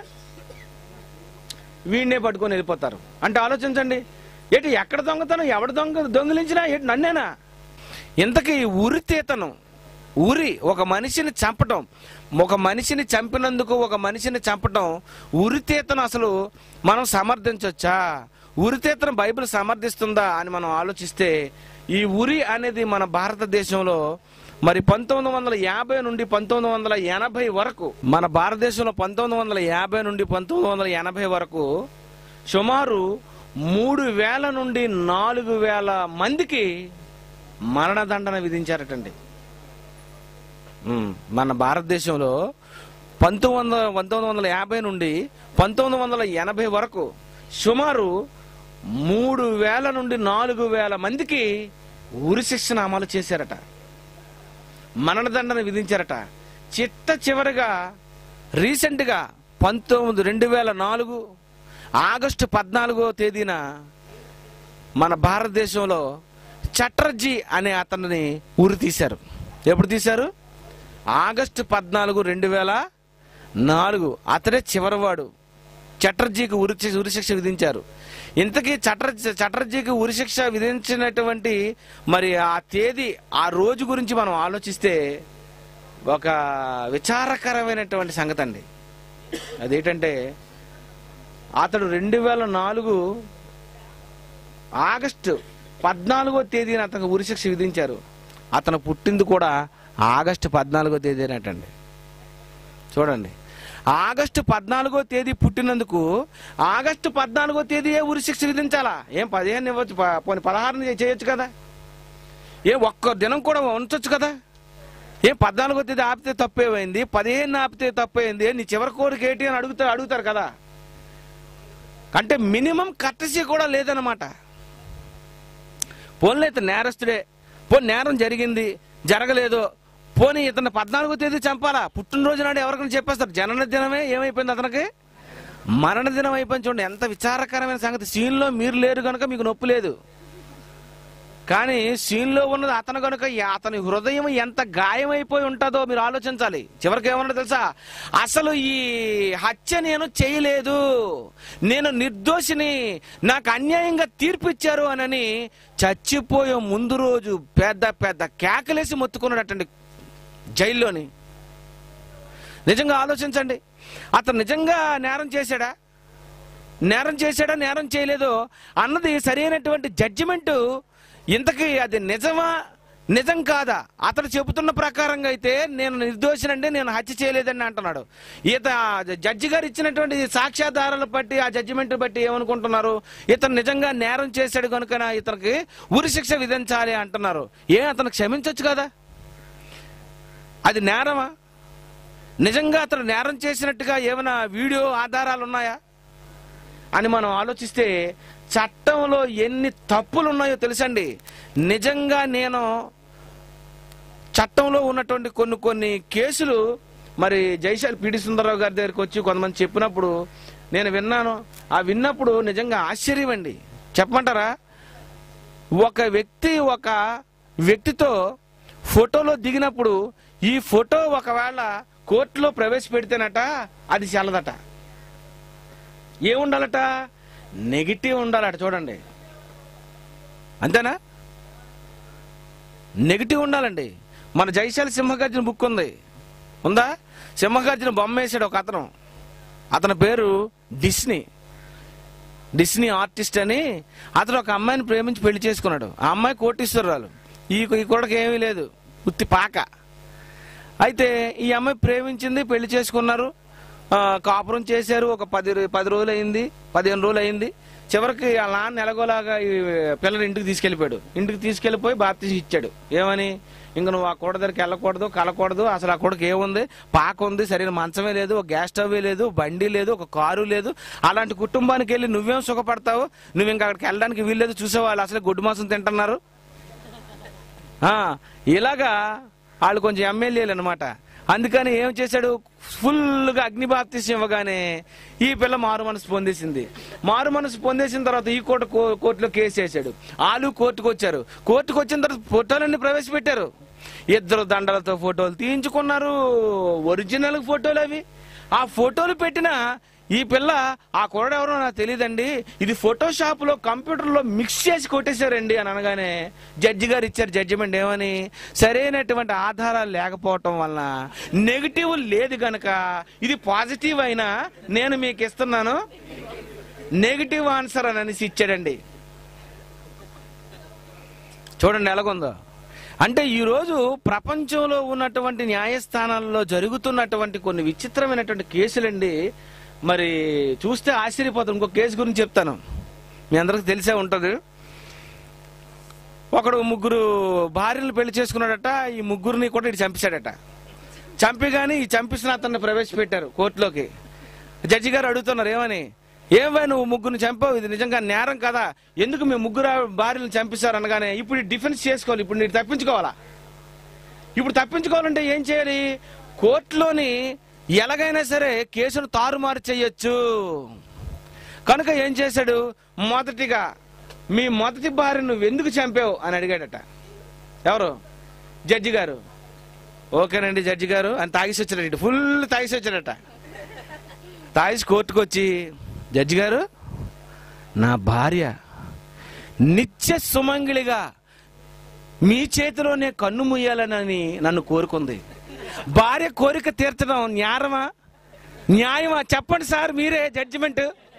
వీడినే పట్టుకొని వెళ్ళిపోతారు. అంటే ఆలోచించండి, ఏంటి ఎక్కడ దొంగతనం, ఎవడ దొంగ దొంగిలించినా ఏంటి నన్నేనా? ఇంతకీ ఉరితీతను, ఉరి ఒక మనిషిని చంపటం, ఒక మనిషిని చంపినందుకు ఒక మనిషిని చంపటం, ఉరితీతను అసలు మనం సమర్థించవచ్చా? ఉరితీతను బైబిల్ సమర్థిస్తుందా అని మనం ఆలోచిస్తే ఈ ఉరి అనేది మన భారతదేశంలో మరి పంతొమ్మిది వందల యాభై నుండి పంతొమ్మిది వందల ఎనభై వరకు మన భారతదేశంలో పంతొమ్మిది వందల యాభై నుండి పంతొమ్మిది వందల ఎనభై వరకు సుమారు మూడు వేల నుండి నాలుగు వేల మందికి మరణదండన విధించారటండి. మన భారతదేశంలో పంతొమ్మిది వందల పంతొమ్మిది వందల యాభై నుండి పంతొమ్మిది వందల ఎనభై వరకు సుమారు మూడు వేల నుండి నాలుగు వేల మందికి ఉరి శిక్షను అమలు చేశారట, మరణదండన విధించారట. చిట్ట చివరిగా రీసెంట్గా పంతొమ్మిది రెండు వేల నాలుగు ఆగస్టు పద్నాలుగో తేదీన మన భారతదేశంలో చటర్జీ అనే అతన్ని ఉరి తీశారు. ఎప్పుడు తీశారు? ఆగస్టు పద్నాలుగు రెండు వేల నాలుగు. అతడే చివరివాడు. చటర్జీకి ఉరి ఉరిశిక్ష విధించారు. ఇంతకీ చటర్జీ చటర్జీకి ఉరిశిక్ష విధించినటువంటి మరి ఆ తేదీ, ఆ రోజు గురించి మనం ఆలోచిస్తే ఒక విచారకరమైనటువంటి సంగతి అండి. అదేంటంటే అతడు రెండు వేల నాలుగు ఆగస్టు పద్నాలుగో తేదీన అతనికి ఉరిశిక్ష విధించారు. అతను పుట్టింది కూడా ఆగస్టు పద్నాలుగో తేదీనటండి. చూడండి, ఆగస్టు పద్నాలుగో తేదీ పుట్టినందుకు ఆగస్టు పద్నాలుగో తేదీయే ఉరిశిక్ష విధించాలా? ఏం పదిహేను ఇవ్వచ్చు, పోనీ పదహారుని చేయొచ్చు కదా, ఏం ఒక్క దినం కూడా ఉంచొచ్చు కదా. ఏం పద్నాలుగో తేదీ ఆపితే తప్పేమైంది, పదిహేను ఆపితే తప్పైంది, నీ చివరి కోరిక ఏంటి అని అడుగుతారు అడుగుతారు కదా. అంటే మినిమం కట్టసి కూడా లేదన్నమాట. పోనీ ఇతను నేరస్తుడే, పోనీ నేరం జరిగింది జరగలేదు, పోనీ ఇతను పద్నాలుగో తేదీ చంపాలా, పుట్టినరోజు నాడు ఎవరికైనా చెప్పేస్తారు. జనన దినమే ఏమైపోయింది అతనికి మరణ దినం అయిపోయింది. చూడండి ఎంత విచారకరమైన సంగతి. సీన్లో మీరు లేరు కనుక మీకు నొప్పి లేదు, కానీ సీన్లో ఉన్నది అతను కనుక అతని హృదయం ఎంత గాయమైపోయి ఉంటుందో మీరు ఆలోచించాలి. చివరికి ఏమన్నా తెలుసా, అసలు ఈ హత్య నేను చేయలేదు, నేను నిర్దోషిని, నాకు అన్యాయంగా తీర్పు ఇచ్చారు అని చచ్చిపోయే ముందు రోజు పెద్ద పెద్ద కేకలేసి మొత్తుకున్నాడటండి జైల్లోని. నిజంగా ఆలోచించండి, అతను నిజంగా నేరం చేశాడా? నేరం చేశాడో నేరం చేయలేదో అన్నది సరైనటువంటి జడ్జిమెంటు, ఇంతకీ అది నిజమా నిజం కాదా? అతను చెబుతున్న ప్రకారంగా అయితే నేను నిర్దోషినండి, నేను హత్య చేయలేదని అంటున్నాడు. ఈత జడ్జి గారు ఇచ్చినటువంటి సాక్ష్యాధారాలు బట్టి, ఆ జడ్జిమెంట్ బట్టి ఏమనుకుంటున్నారు? ఇతను నిజంగా నేరం చేశాడు కనుక ఇతనికి ఉరి శిక్ష విధించాలి అంటున్నారు. ఏ అతను క్షమించవచ్చు కదా? అది నేరమా? నిజంగా అతను నేరం చేసినట్టుగా ఏమైనా వీడియో ఆధారాలు ఉన్నాయా అని మనం ఆలోచిస్తే చట్టంలో ఎన్ని తప్పులు ఉన్నాయో తెలుసండి. నిజంగా నేను చట్టంలో ఉన్నటువంటి కొన్ని కొన్ని కేసులు మరి జైశాల్ పిడి సుందరరావు గారి దగ్గరికి వచ్చి కొంతమంది చెప్పినప్పుడు నేను విన్నాను. ఆ విన్నప్పుడు నిజంగా ఆశ్చర్యం అండి. చెప్పమంటారా? ఒక వ్యక్తి ఒక వ్యక్తితో ఫోటోలో దిగినప్పుడు ఈ ఫోటో ఒకవేళ కోర్టులో ప్రవేశపెడితేనట అది చెల్లదట. ఏముండాలట? నెగిటివ్ ఉండాలట. చూడండి, అంతేనా? నెగిటివ్ ఉండాలండి. మన జైశాల్ సింహగర్జున బుక్ ఉంది, ఉందా? సింహగర్జున బొమ్మ వేసాడు ఒక అతను, అతని పేరు డిస్నీ డిస్నీ ఆర్టిస్ట్ అని. అతను ఒక అమ్మాయిని ప్రేమించి పెళ్లి చేసుకున్నాడు. ఆ అమ్మాయి కోటీశ్వరురాలు, ఈ ఈ కొడుకు ఏమీ లేదు, ఉత్తి పాక. అయితే ఈ అమ్మాయి ప్రేమించింది, పెళ్లి చేసుకున్నారు, కాపురం చేశారు. ఒక పది పది రోజులు అయింది, పదిహేను రోజులు అయింది. చివరికి ఆ నాన్న ఎలాగోలాగా ఈ పిల్లలు ఇంటికి తీసుకెళ్లిపోయాడు. ఇంటికి తీసుకెళ్లిపోయి బాప్తిసం ఇచ్చాడు. ఏమని? ఇంక నువ్వు ఆ కొడ దగ్గరికి వెళ్ళకూడదు, కలకూడదు. అసలు ఆ కొడుకు ఏముంది? పాక ఉంది, సరైన మంచమే లేదు, ఒక గ్యాస్ స్టవ్ లేదు, బండి లేదు, ఒక కారు లేదు. అలాంటి కుటుంబానికి వెళ్ళి నువ్వేం సుఖపడతావు? నువ్వు ఇంకా అక్కడికి వెళ్ళడానికి వీల్లేదు. చూసేవాళ్ళు అసలు గొడ్డు మాంసం తింటున్నారు. ఇలాగా వాళ్ళు కొంచెం ఎమ్మెల్యేలు అనమాట. అందుకని ఏం చేశాడు? ఫుల్గా అగ్ని బాప్తిసం ఇవ్వగానే ఈ పిల్ల మారు మనసు పొందేసింది. మారు మనసు పొందేసిన తర్వాత ఈ కోర్టు కోర్టులో కేసు వేసాడు. వాళ్ళు కోర్టుకు వచ్చారు. కోర్టుకు వచ్చిన తర్వాత ఫోటోలన్నీ ప్రవేశపెట్టారు. ఇద్దరు దండలతో ఫోటోలు తీయించుకున్నారు, ఒరిజినల్ ఫోటోలు అవి. ఆ ఫోటోలు పెట్టిన ఈ పిల్ల ఆ కుర్రాడు ఎవరో నాకు తెలియదండి, ఇది ఫోటోషాప్ లో కంప్యూటర్లో మిక్స్ చేసి కొట్టేశారండి అని అనగానే జడ్జి గారు ఇచ్చారు జడ్జిమెంట్. ఏమని? సరైనటువంటి ఆధారాలు లేకపోవటం వలన, నెగిటివ్ లేదు గనక ఇది పాజిటివ్ అయినా నేను మీకు ఇస్తున్నాను నెగిటివ్ ఆన్సర్ అని అనేసి ఇచ్చాడండి. చూడండి ఎలాగుందో. అంటే ఈరోజు ప్రపంచంలో ఉన్నటువంటి న్యాయస్థానాల్లో జరుగుతున్నటువంటి కొన్ని విచిత్రమైనటువంటి కేసులండి. మరి చూస్తే ఆశ్చర్యపోతాం. ఇంకో కేసు గురించి చెప్తాను, మీ అందరికి తెలిసే ఉంటుంది. ఒకడు ముగ్గురు భార్యలు పెళ్లి చేసుకున్నాడట. ఈ ముగ్గురిని కూడా ఇటు చంపేశాడట. చంపి కానీ ఈ చంపిస్తున్న అతన్ని ప్రవేశపెట్టారు కోర్టులోకి. జడ్జి గారు అడుగుతున్నారు, ఏమని? ఏమై నువ్వు ముగ్గురిని చంపావు, ఇది నిజంగా నేరం కదా, ఎందుకు మీ ముగ్గురు భార్యలను చంపిస్తారు అనగానే, ఇప్పుడు డిఫెన్స్ చేసుకోవాలి, ఇప్పుడు నీకు తప్పించుకోవాలా? ఇప్పుడు తప్పించుకోవాలంటే ఏం చేయాలి? కోర్టులోని ఎలాగైనా సరే కేసును తారుమారు చేయొచ్చు కనుక ఏం చేశాడు? మొదటిగా మీ మొదటి భార్య నువ్వు ఎందుకు చంపావు అని అడిగాడట. ఎవరు? జడ్జి గారు. ఓకేనండి జడ్జి గారు అని తాగిసి వచ్చాడట. ఫుల్ తాగిసి వచ్చాడట. తాగిసి కోర్టుకు వచ్చి, జడ్జి గారు, నా భార్య నిత్య సుమంగిలిగా మీ చేతిలోనే కన్ను ముయ్యాలని నన్ను కోరుకుంది. భార్య కోరిక తీర్చడం న్యాయమా న్యాయమా చెప్పండి సార్, మీరే జడ్జిమెంట్.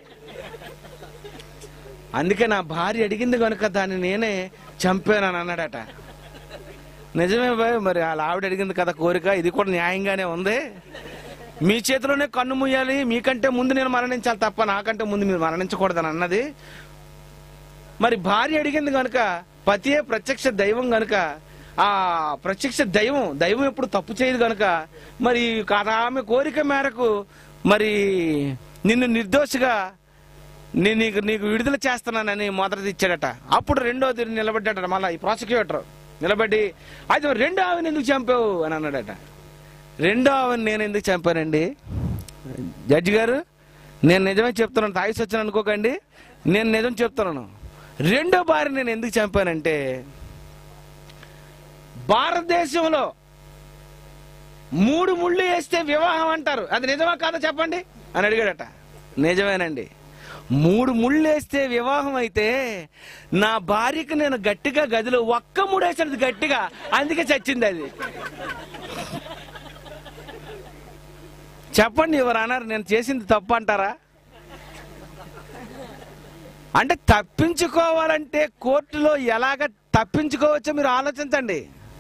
అందుకే నా భార్య అడిగింది కనుక దాన్ని నేనే చంపానని అన్నాడట. నిజమే బాయ్, మరి వాళ్ళ ఆవిడ అడిగింది కదా కోరిక, ఇది కూడా న్యాయంగానే ఉంది. మీ చేతిలోనే కన్ను ముయ్యాలి, మీకంటే ముందు నేను మరణించాలి తప్ప నాకంటే ముందు మీరు మరణించకూడదని అన్నది. మరి భార్య అడిగింది కనుక, పతియే ప్రత్యక్ష దైవం కనుక, ఆ ప్రత్యక్ష దైవం దైవం ఎప్పుడు తప్పు చేయదు కనుక, మరి ఆమె కోరిక మేరకు మరి నిన్ను నిర్దోషిగా నేను నీకు నీకు విడుదల చేస్తున్నానని మొదటిది ఇచ్చాడట. అప్పుడు రెండోది నిలబడ్డాడట. మళ్ళీ ఈ ప్రాసిక్యూటర్ నిలబడి, అయితే రెండో ఆవిని ఎందుకు చంపావు అని అన్నాడట. రెండో ఆవిని నేను ఎందుకు చంపానండి? జడ్జి గారు, నేను నిజమే చెప్తున్నాను, తాగిసి వచ్చాను అనుకోకండి, నేను నిజం చెప్తున్నాను. రెండో భార్య నేను ఎందుకు చంపానంటే, భారతదేశంలో మూడు ముళ్ళు వేస్తే వివాహం అంటారు, అది నిజమా కాదా చెప్పండి అని అడిగాడట. నిజమేనండి, మూడు ముళ్ళు వేస్తే వివాహం అయితే నా భార్యకు నేను గట్టిగా గదిలో ఒక్క మూడు వేసాడు గట్టిగా, అందుకే చచ్చింది అది. చెప్పండి ఎవరు అన్నారు నేను చేసింది తప్పు అంటారా? అంటే తప్పించుకోవాలంటే కోర్టులో ఎలాగ తప్పించుకోవచ్చో మీరు ఆలోచించండి.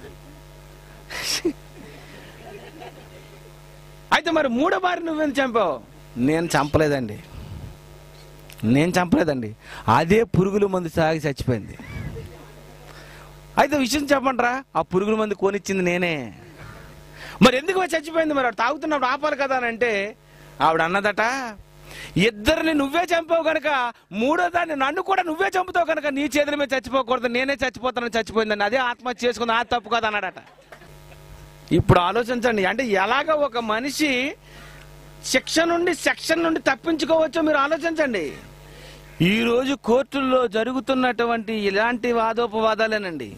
అయితే మరి మూడో భార్య నువ్వేం చంపావు? నేను చంపలేదండి, నేను చంపలేదండి, అదే పురుగుల మందు తాగి చచ్చిపోయింది. అయితే విషయం చెప్పండిరా, ఆ పురుగుల మందు కొనిచ్చింది నేనే. మరి ఎందుకు చచ్చిపోయింది? మరి ఆవిడ తాగుతున్నప్పుడు ఆపాలి కదా అని అంటే ఆవిడ అన్నదట, ఇద్దరిని నువ్వే చంపావు కనుక మూడో దాన్ని నన్ను కూడా నువ్వే చంపుతావు కనుక నీ చేతుల మీద చచ్చిపోకూడదు, నేనే చచ్చిపోతానని చచ్చిపోయిందని. అదే ఆత్మహత్య చేసుకుంది, ఆ తప్పు కదా అన్నాడట. ఇప్పుడు ఆలోచించండి, అంటే ఎలాగ ఒక మనిషి శిక్ష నుండి సెక్షన్ నుండి తప్పించుకోవచ్చో మీరు ఆలోచించండి. ఈరోజు కోర్టుల్లో జరుగుతున్నటువంటి ఇలాంటి వాదోపవాదాలేనండి.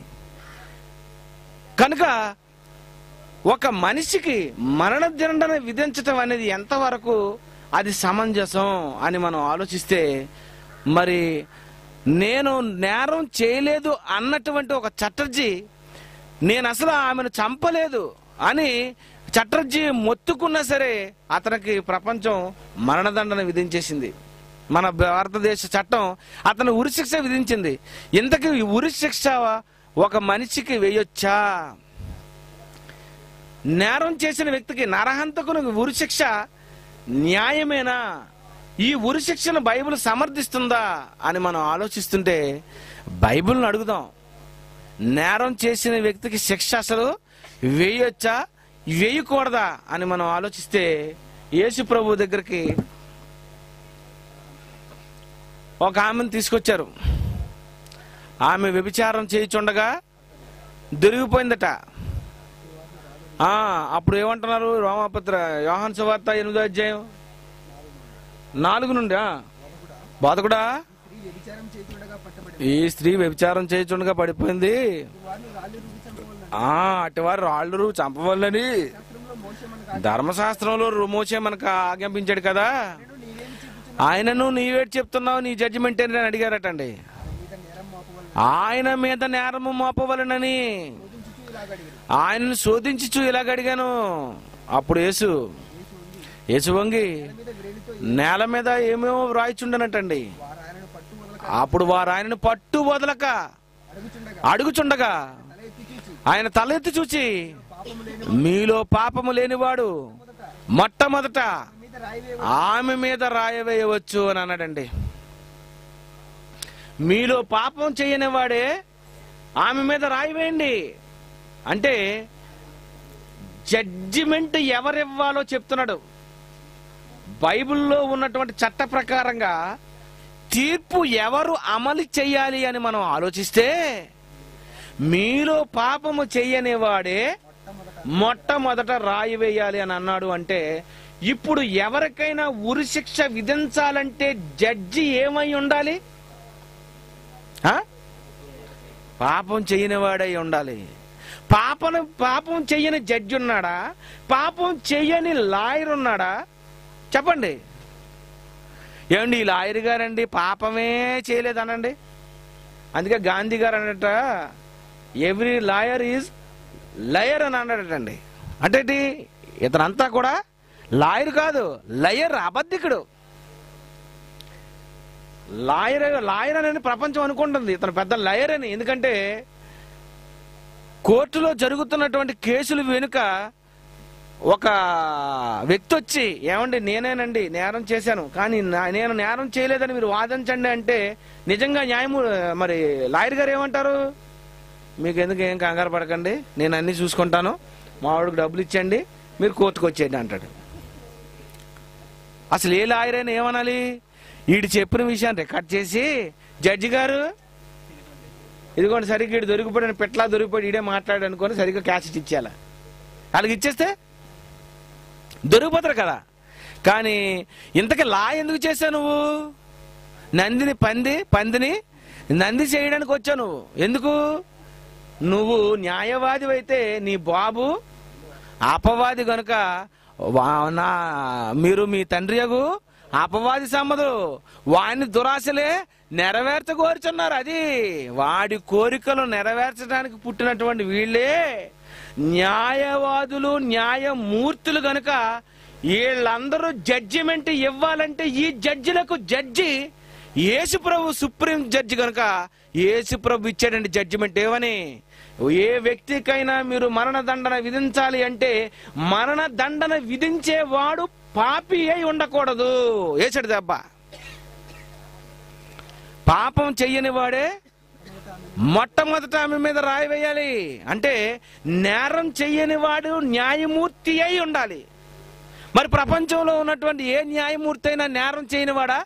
కనుక ఒక మనిషికి మరణదండన విధించటం అనేది ఎంతవరకు అది సమంజసం అని మనం ఆలోచిస్తే, మరి నేను నేరం చేయలేదు అన్నటువంటి ఒక చటర్జీ, నేను అసలు ఆమెను చంపలేదు అని చటర్జీ మొత్తుకున్నా సరే అతనికి ప్రపంచం మరణదండన విధించేసింది. మన భారతదేశ చట్టం అతను ఉరిశిక్ష విధించింది. ఇంతకీ ఉరిశిక్ష ఒక మనిషికి వేయొచ్చా? నేరం చేసిన వ్యక్తికి, నరహంతకునికి ఉరిశిక్ష న్యాయమేనా? ఈ ఉరిశిక్షను బైబిల్ సమర్థిస్తుందా అని మనం ఆలోచిస్తుంటే బైబిల్ని అడుగుదాం. నేరం చేసిన వ్యక్తికి శిక్ష అసలు వేయొచ్చా, వేయకూడదా అని మనం ఆలోచిస్తే యేసు ప్రభు దగ్గరికి ఒక ఆమెను తీసుకొచ్చారు. ఆమె వ్యభిచారం చేయుచుండగా దొరికిపోయిందట. ఆ అప్పుడు ఏమంటున్నారు? రోమాపత్ర యోహాను సువార్త ఎనిమిదో అధ్యాయం నాలుగు నుండి, బాధకుడా ఈ స్త్రీ వ్యభిచారం చేయుచుండగా పడిపోయింది, ఆ అటువారు రాళ్ళు చంపవల్లని ధర్మశాస్త్రంలో మోషే మనకు ఆజ్ఞాపించాడు కదా, ఆయనను నీవేటి చెప్తున్నావు, నీ జడ్జిమెంట్ ఏంటి అని అడిగారటండి. ఆయన మీద నేరము మోపవలనని ఆయనను శోధించు ఇలాగ అడిగాను. అప్పుడు యేసు యేసు వంగి నేల మీద ఏమేమో వ్రాయిచుండనటండి. అప్పుడు వారు ఆయనను పట్టు వదలక అడుగుచుండగా ఆయన తల ఎత్తి చూచి, మీలో పాపము లేనివాడు మొట్టమొదట ఆమె మీద రాయవేయవచ్చు అని అన్నాడండి. మీలో పాపం చేయని వాడే ఆమె మీద రాయవేయండి అంటే జడ్జిమెంట్ ఎవరివ్వాలో చెప్తున్నాడు. బైబిల్లో ఉన్నటువంటి చట్ట ప్రకారంగా తీర్పు ఎవరు అమలు చేయాలి అని మనం ఆలోచిస్తే, మీలో పాపము చెయ్యని వాడే మొట్టమొదట రాయి వేయాలి అని అన్నాడు. అంటే ఇప్పుడు ఎవరికైనా ఉరిశిక్ష విధించాలంటే జడ్జి ఏమై ఉండాలి? పాపం చెయ్యని వాడై ఉండాలి. పాపం పాపం చెయ్యని జడ్జి ఉన్నాడా? పాపం చెయ్యని లాయర్ ఉన్నాడా? చెప్పండి. ఏమండి ఈ లాయర్ గారండి పాపమే చేయలేదనండి. అందుకే గాంధీ గారు అన్నట, ఎవ్రీ లాయర్ ఈజ్ లయర్ అని అన్నాడటండి. అంటే ఇతనంతా కూడా లాయర్ కాదు, లయర్, అబద్ధికుడు. లాయర్ లాయర్ అని ప్రపంచం అనుకుంటుంది ఇతను పెద్ద లయర్ అని. ఎందుకంటే కోర్టులో జరుగుతున్నటువంటి కేసులు వెనుక ఒక వ్యక్తి వచ్చి, ఏమండి నేనేనండి నేరం చేశాను, కానీ నేను నేరం చేయలేదని మీరు వాదించండి అంటే నిజంగా న్యాయము మరి లాయర్ గారు ఏమంటారు? మీకు ఎందుకు, ఏం కంగారు పడకండి, నేను అన్ని చూసుకుంటాను, మా వాడికి డబ్బులు ఇచ్చండి, మీరు కోర్టుకు వచ్చేయండి అంటాడు. అసలు ఏ లాయర్ అయినా ఏమనాలి? వీడు చెప్పిన విషయాన్ని రికార్డ్ చేసి, జడ్జి గారు ఇదిగోండి సరిగ్గా వీడు దొరికిపోయాడు, పెట్లా దొరికిపోయాడు, ఈడే మాట్లాడు అనుకొని సరిగ్గా క్యాసెట్ ఇచ్చేయాల. వాళ్ళకి ఇచ్చేస్తే దొరికిపోతారు కదా. కానీ ఇంతకీ లా ఎందుకు చేశావు నువ్వు? నందిని పంది పందిని నంది చేయడానికి వచ్చావు నువ్వు. ఎందుకు? నువ్వు న్యాయవాది అయితే నీ బాబు అపవాది గనుక నా మీరు మీ తండ్రి అగు అపవాది సమ్మదు వాడిని దురాశలే నెరవేర్చగోరుచున్నారు. అది వాడి కోరికలు నెరవేర్చడానికి పుట్టినటువంటి వీళ్ళే న్యాయవాదులు, న్యాయమూర్తులు గనుక వీళ్ళందరూ జడ్జిమెంట్ ఇవ్వాలంటే ఈ జడ్జిలకు జడ్జి యేసు ప్రభు సుప్రీం జడ్జి కనుక యేసు ప్రభు ఇచ్చాడండి జడ్జిమెంట్. ఏమని? ఏ వ్యక్తికైనా మీరు మరణదండన విధించాలి అంటే మరణదండన విధించేవాడు పాపి అయి ఉండకూడదు. వేసాడు దెబ్బ. పాపం చెయ్యని వాడే మొట్టమొదట ఆమె మీద రాయి వేయాలి. అంటే నేరం చెయ్యని వాడు న్యాయమూర్తి అయి ఉండాలి. మరి ప్రపంచంలో ఉన్నటువంటి ఏ న్యాయమూర్తి అయినా నేరం చేయని వాడా?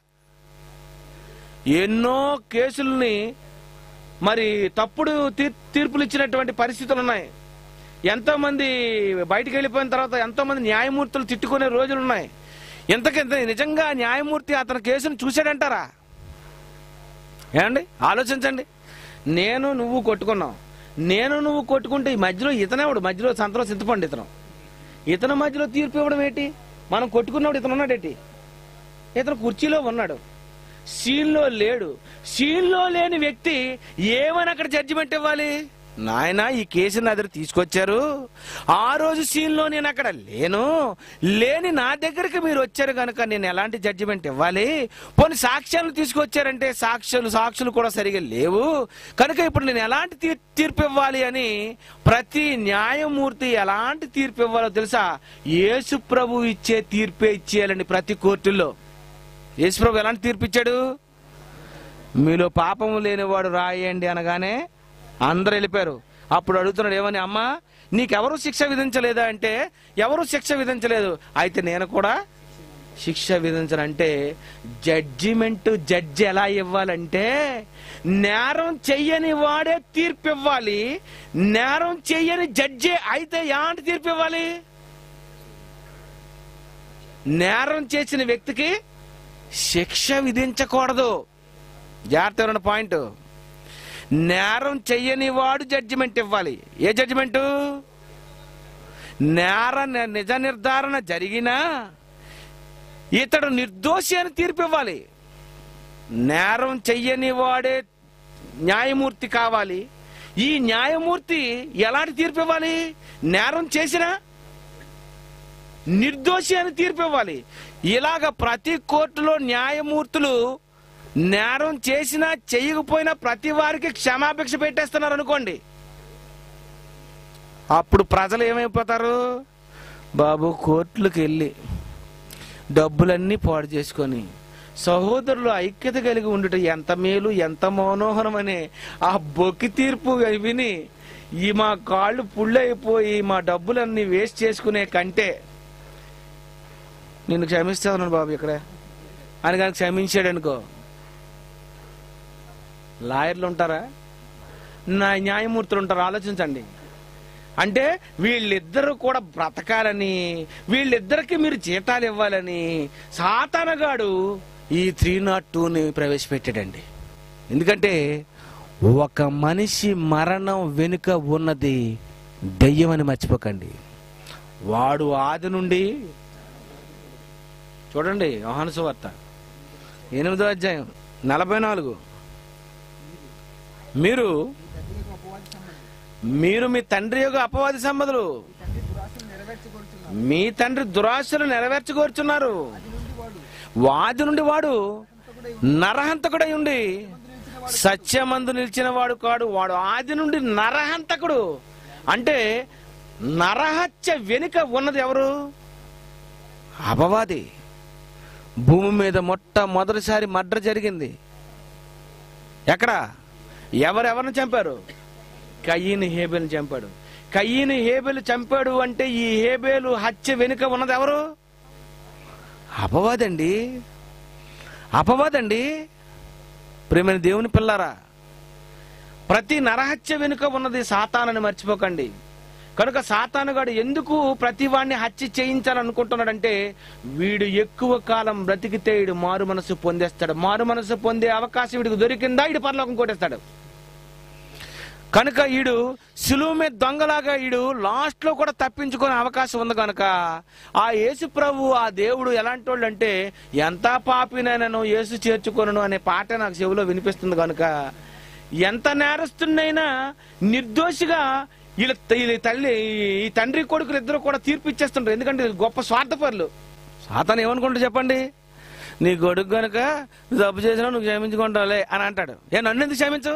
ఎన్నో కేసుల్ని మరి తప్పుడు తీర్పులు ఇచ్చినటువంటి పరిస్థితులు ఉన్నాయి. ఎంతో మంది బయటికి వెళ్ళిపోయిన తర్వాత ఎంతో మంది న్యాయమూర్తులు తిట్టుకునే రోజులు ఉన్నాయి. ఎంతకంత నిజంగా న్యాయమూర్తి అతని కేసును చూశాడంటారా? ఏమండి ఆలోచించండి. నేను నువ్వు కొట్టుకున్నావు, నేను నువ్వు కొట్టుకుంటే ఈ మధ్యలో ఇతనేవాడు, మధ్యలో సంతలో చింతపండు ఇతను ఇతను మధ్యలో తీర్పు ఇవ్వడం ఏంటి? మనం కొట్టుకున్నప్పుడు ఇతను ఉన్నాడేంటి? ఇతను కుర్చీలో ఉన్నాడు, సీన్లో లేడు. సీన్లో లేని వ్యక్తి ఏమని అక్కడ జడ్జిమెంట్ ఇవ్వాలి? నాయన ఈ కేసుని నా దగ్గర తీసుకొచ్చారు, ఆ రోజు సీన్లో నేను అక్కడ లేను, లేని నా దగ్గరికి మీరు వచ్చారు కనుక నేను ఎలాంటి జడ్జిమెంట్ ఇవ్వాలి? పోనీ సాక్ష్యాలు తీసుకొచ్చారంటే సాక్ష్యాలు సాక్షులు కూడా సరిగా లేవు కనుక ఇప్పుడు నేను ఎలాంటి తీర్పు ఇవ్వాలి అని ప్రతి న్యాయమూర్తి ఎలాంటి తీర్పు ఇవ్వాలో తెలుసా? యేసు ప్రభు ఇచ్చే తీర్పే ఇచ్చేయాలండి. ప్రతి కోర్టుల్లో యేసు ప్రభు ఎలాంటి తీర్పు ఇచ్చాడు? మీలో పాపము లేనివాడు రాయండి అనగానే అందరూ వెళ్ళిపోయారు. అప్పుడు అడుగుతున్నాడు ఏమని? అమ్మా నీకెవరు శిక్ష విధించలేదా అంటే ఎవరు శిక్ష విధించలేదు, అయితే నేను కూడా శిక్ష విధించనంటే జడ్జిమెంట్ జడ్జి ఎలా ఇవ్వాలంటే నేరం చెయ్యని వాడే తీర్పు ఇవ్వాలి. నేరం చెయ్యని జడ్జి అయితే ఎలాంటి తీర్పు ఇవ్వాలి? నేరం చేసిన వ్యక్తికి శిక్ష విధించకూడదు. జాగ్రత్త పాయింట్. నేరం చెయ్యని వాడు జడ్జిమెంట్ ఇవ్వాలి. ఏ జడ్జిమెంటు? నేర నిజ నిర్ధారణ జరిగినా ఇతడు నిర్దోషి అని తీర్పు ఇవ్వాలి. నేరం చెయ్యని వాడే న్యాయమూర్తి కావాలి. ఈ న్యాయమూర్తి ఎలాంటి తీర్పు ఇవ్వాలి? నేరం చేసినా నిర్దోషి అని తీర్పు ఇవ్వాలి. ఇలాగ ప్రతి కోర్టులో న్యాయమూర్తులు నేరం చేసినా చేయకపోయినా ప్రతి వారికి క్షమాభిక్ష పెట్టేస్తున్నారు అనుకోండి. అప్పుడు ప్రజలు ఏమైపోతారు? బాబు కోర్టులకు వెళ్ళి డబ్బులన్నీ పాడు చేసుకొని సహోదరులు ఐక్యత కలిగి ఉండుట ఎంత మేలు, ఎంత మనోహరం అనే ఆ బొక్కి తీర్పు విని ఈ మా కాళ్ళు పుళ్ళైపోయి మా డబ్బులన్నీ వేస్ట్ చేసుకునే కంటే నిన్ను క్షమిస్తా ఉన్నాను బాబు ఇక్కడ అని కానీ క్షమించాడు అనుకో, లాయర్లు ఉంటారా? నా న్యాయమూర్తులు ఉంటారు? ఆలోచించండి. అంటే వీళ్ళిద్దరూ కూడా బ్రతకాలని, వీళ్ళిద్దరికి మీరు జీతాలు ఇవ్వాలని సాతానగాడు ఈ త్రీ నాట్ టూని ప్రవేశపెట్టాడండి. ఎందుకంటే ఒక మనిషి మరణం వెనుక ఉన్నది దెయ్యం అని మర్చిపోకండి. వాడు ఆది నుండి చూడండి, యోహాను సువార్త ఎనిమిదో అధ్యాయం నలభై నాలుగు మీరు మీరు మీ తండ్రి యొక్క అపవాది సంబంధులు, మీ తండ్రి దురాశలు నెరవేర్చుకోరుచున్నారు. వాది నుండి వాడు నరహంతకుడై ఉండి సత్యమందు నిలిచిన వాడు కాడు. వాడు ఆది నుండి నరహంతకుడు. అంటే నరహత్య వెనుక ఉన్నది ఎవరు? అపవాది. భూమి మీద మొట్టమొదటిసారి మర్డర్ జరిగింది ఎక్కడ? ఎవరెవరిని చంపారు? కయీను హేబేలుని చంపాడు. కయీను హేబేలు చంపాడు అంటే ఈ హేబేలు హత్య వెనుక ఉన్నది ఎవరు? అపవాదండి. అపవాదండి. ప్రేమైన దేవుని పిల్లారా, ప్రతి నరహత్య వెనుక ఉన్నది సాతానని మర్చిపోకండి. కనుక సాతానుగాడు ఎందుకు ప్రతి వాడిని హత్య చేయించాలనుకుంటున్నాడంటే వీడు ఎక్కువ కాలం బ్రతికితే వీడు మారు మనసు పొందేస్తాడు. మారు మనసు పొందే అవకాశం వీడికి దొరికిందా వీడు పరలోకం కొట్టేస్తాడు. కనుక ఈడు సిలువ మీద దొంగలాగా ఈడు లాస్ట్ లో కూడా తప్పించుకునే అవకాశం ఉంది. కనుక ఆ యేసు ప్రభు, ఆ దేవుడు ఎలాంటి వాళ్ళు అంటే ఎంత పాపినైనాను యేసు చేర్చుకొను అనే పాట నాకు చెవిలో వినిపిస్తుంది. కనుక ఎంత నేరస్తున్నైనా నిర్దోషిగా వీళ్ళ తల్లి ఈ తండ్రి కొడుకులు ఇద్దరు కూడా తీర్పు ఇచ్చేస్తుంటారు. ఎందుకంటే గొప్ప స్వార్థపరులు. సాతాను ఏమనుకుంటారు చెప్పండి? నీ కొడుకు కనుక నువ్వు తప్పు చేసినా నువ్వు క్షమించుకుంటావులే అని అంటాడు. ఏ నన్ను ఎందుకు క్షమించు?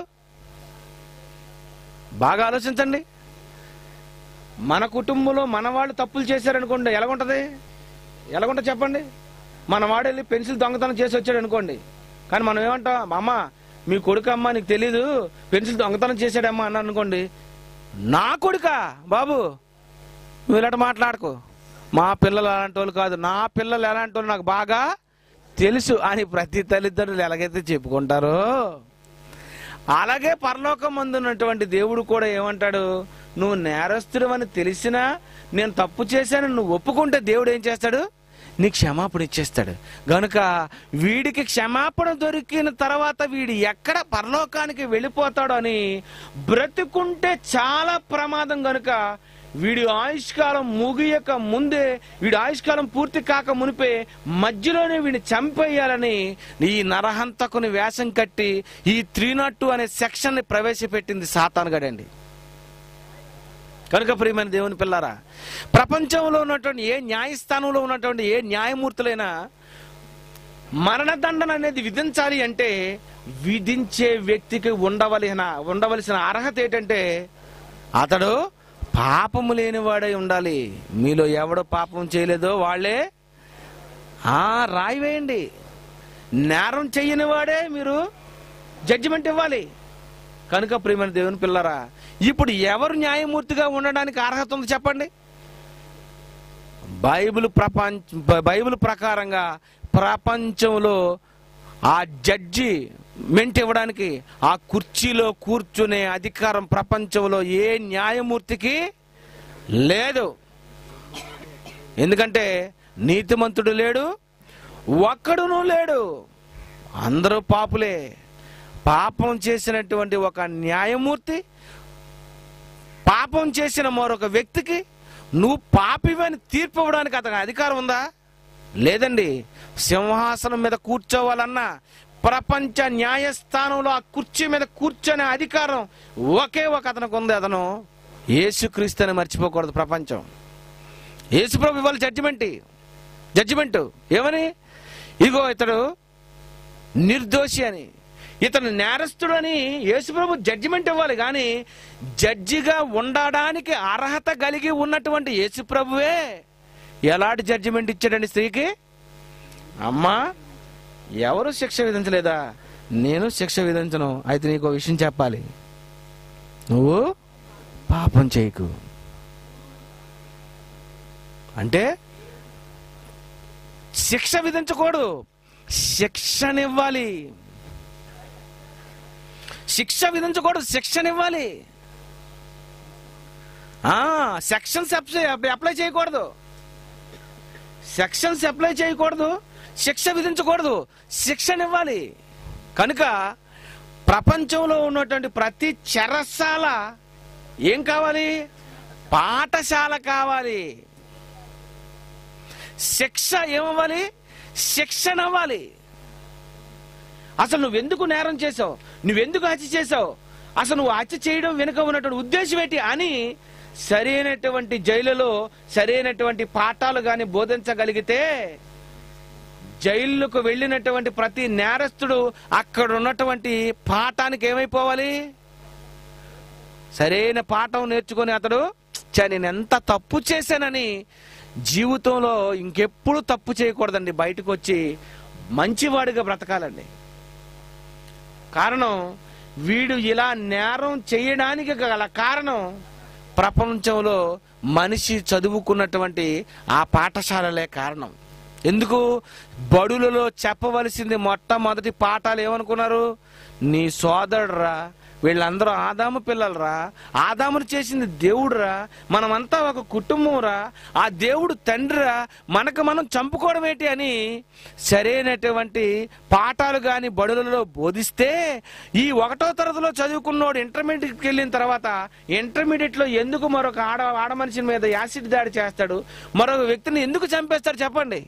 బాగా ఆలోచించండి. మన కుటుంబంలో మన వాళ్ళు తప్పులు చేశారనుకోండి, ఎలాగుంటుంది? ఎలాగుంటుంది చెప్పండి? మన వాడు వెళ్ళి పెన్సిల్ దొంగతనం చేసి వచ్చాడు అనుకోండి, కానీ మనం ఏమంటాం? అమ్మ మీ కొడుకు అమ్మ నీకు తెలీదు పెన్సిల్ దొంగతనం చేశాడమ్మా అన్న అనుకోండి, నా కొడుకా బాబు నువ్వు ఇలాంటి మాట్లాడుకో, మా పిల్లలు అలాంటి వాళ్ళు కాదు, నా పిల్లలు ఎలాంటి వాళ్ళు నాకు బాగా తెలుసు అని ప్రతి తల్లిదండ్రులు ఎలాగైతే చెప్పుకుంటారో, అలాగే పరలోకం అందున్నటువంటి దేవుడు కూడా ఏమంటాడు? నువ్వు నేరస్తుడు అని తెలిసినా నేను తప్పు చేశాను నువ్వు ఒప్పుకుంటే దేవుడు ఏం చేస్తాడు? నీ క్షమాపణ ఇచ్చేస్తాడు. గనుక వీడికి క్షమాపణ దొరికిన తర్వాత వీడు ఎక్కడ పరలోకానికి వెళ్ళిపోతాడు అని బ్రతుకుంటే చాలా ప్రమాదం. గనుక వీడి ఆయుష్కాలం ముగియక ముందే, వీడి ఆయుష్కాలం పూర్తి కాక మునిపే మధ్యలోనే వీడిని చంపేయాలని ఈ నరహంతకుని వేషం కట్టి ఈ త్రీ నాట్ టూ అనే సెక్షన్ ని ప్రవేశపెట్టింది సాతానుగాడండి. కనుక ప్రియమైన దేవుని పిల్లారా, ప్రపంచంలో ఉన్నటువంటి ఏ న్యాయస్థానంలో ఉన్నటువంటి ఏ న్యాయమూర్తులైనా మరణదండన అనేది విధించాలి అంటే విధించే వ్యక్తికి ఉండవలసిన ఉండవలసిన అర్హత ఏంటంటే అతడు పాపము లేనివాడై ఉండాలి. మీలో ఎవడో పాపం చేయలేదో వాళ్ళే ఆ రాయి వేయండి. నేరం చెయ్యని వాడే మీరు జడ్జిమెంట్ ఇవ్వాలి. కనుక ప్రియమైన దేవుని పిల్లరా, ఇప్పుడు ఎవరు న్యాయమూర్తిగా ఉండడానికి అర్హత ఉంది చెప్పండి? బైబిల్ ప్రపంచ బైబిల్ ప్రకారంగా ప్రపంచంలో ఆ జడ్జి మెంట్ ఇవ్వడానికి, ఆ కుర్చీలో కూర్చునే అధికారం ప్రపంచంలో ఏ న్యాయమూర్తికి లేదు. ఎందుకంటే నీతిమంతుడు లేడు, ఒక్కడునూ లేడు, అందరూ పాపులే. పాపం చేసినటువంటి ఒక న్యాయమూర్తి పాపం చేసిన మరొక వ్యక్తికి నువ్వు పాపివని తీర్పు ఇవ్వడానికి అతనికి అధికారం ఉందా? లేదండి. సింహాసనం మీద కూర్చోవాలన్నా ప్రపంచ న్యాయస్థానంలో ఆ కుర్చీ మీద కూర్చొనే అధికారం ఒకే ఒక అతనికి ఉంది. అతను యేసుక్రీస్తు అని మర్చిపోకూడదు. ప్రపంచం యేసుప్రభు ఇవాళ జడ్జిమెంట్ జడ్జిమెంట్ ఏమని? ఇగో ఇతడు నిర్దోషి అని, ఇతను నేరస్తుడు అని యేసుప్రభు జడ్జిమెంట్ ఇవ్వాలి. కానీ జడ్జిగా ఉండడానికి అర్హత కలిగి ఉన్నటువంటి యేసుప్రభువే ఎలాంటి జడ్జిమెంట్ ఇచ్చాడండి స్త్రీకి? అమ్మా ఎవరు శిక్ష విధించలేదా? నేను శిక్ష విధించను. అయితే నీకు విషయం చెప్పాలి, నువ్వు పాపం చేయకు అంటే శిక్ష విధించకూడదు, శిక్షనివ్వాలి. శిక్ష విధించకూడదు, శిక్షనివ్వాలి. సెక్షన్స్ అప్లై చేయకూడదు, సెక్షన్స్ అప్లై చేయకూడదు, శిక్ష విధించకూడదు, శిక్షనివ్వాలి. కనుక ప్రపంచంలో ఉన్నటువంటి ప్రతి చెరసాల ఏం కావాలి? పాఠశాల కావాలి. శిక్ష ఏమవ్వాలి? శిక్షణ అవ్వాలి. అసలు నువ్వెందుకు నేరం చేసావు, నువ్వెందుకు హత్య చేసావు, అసలు నువ్వు హత్య చేయడం వెనుక ఉన్నటువంటి ఉద్దేశం ఏంటి అని సరైనటువంటి జైలులో సరైనటువంటి పాఠాలు గాని బోధించగలిగితే జైలుకు వెళ్ళినటువంటి ప్రతి నేరస్తుడు అక్కడ ఉన్నటువంటి పాఠానికి ఏమైపోవాలి? సరైన పాఠం నేర్చుకొని అతడు నేను ఎంత తప్పు చేశానని జీవితంలో ఇంకెప్పుడు తప్పు చేయకూడదండి. బయటకు వచ్చి మంచివాడిగా బ్రతకాలండి. కారణం వీడు ఇలా నేరం చేయడానికి గల కారణం ప్రపంచంలో మనిషి చదువుకున్నటువంటి ఆ పాఠశాలలే కారణం. ఎందుకు? బడులలో చెప్పవలసింది మొట్టమొదటి పాఠాలు ఏమనుకున్నారు? నీ సోదరుడురా, వీళ్ళందరూ ఆదాము పిల్లలరా, ఆదామును చేసింది దేవుడురా, మనమంతా ఒక కుటుంబంరా, ఆ దేవుడు తండ్రిరా, మనకు మనం చంపుకోవడం ఏంటి అని సరైనటువంటి పాఠాలు కానీ బడులలో బోధిస్తే ఈ ఒకటో తరగతిలో చదువుకున్నోడు ఇంటర్మీడియట్కి వెళ్ళిన తర్వాత ఇంటర్మీడియట్లో ఎందుకు మరొక ఆడ ఆడ మనిషి మీద యాసిడ్ దాడి చేస్తాడు, మరొక వ్యక్తిని ఎందుకు చంపేస్తాడు చెప్పండి?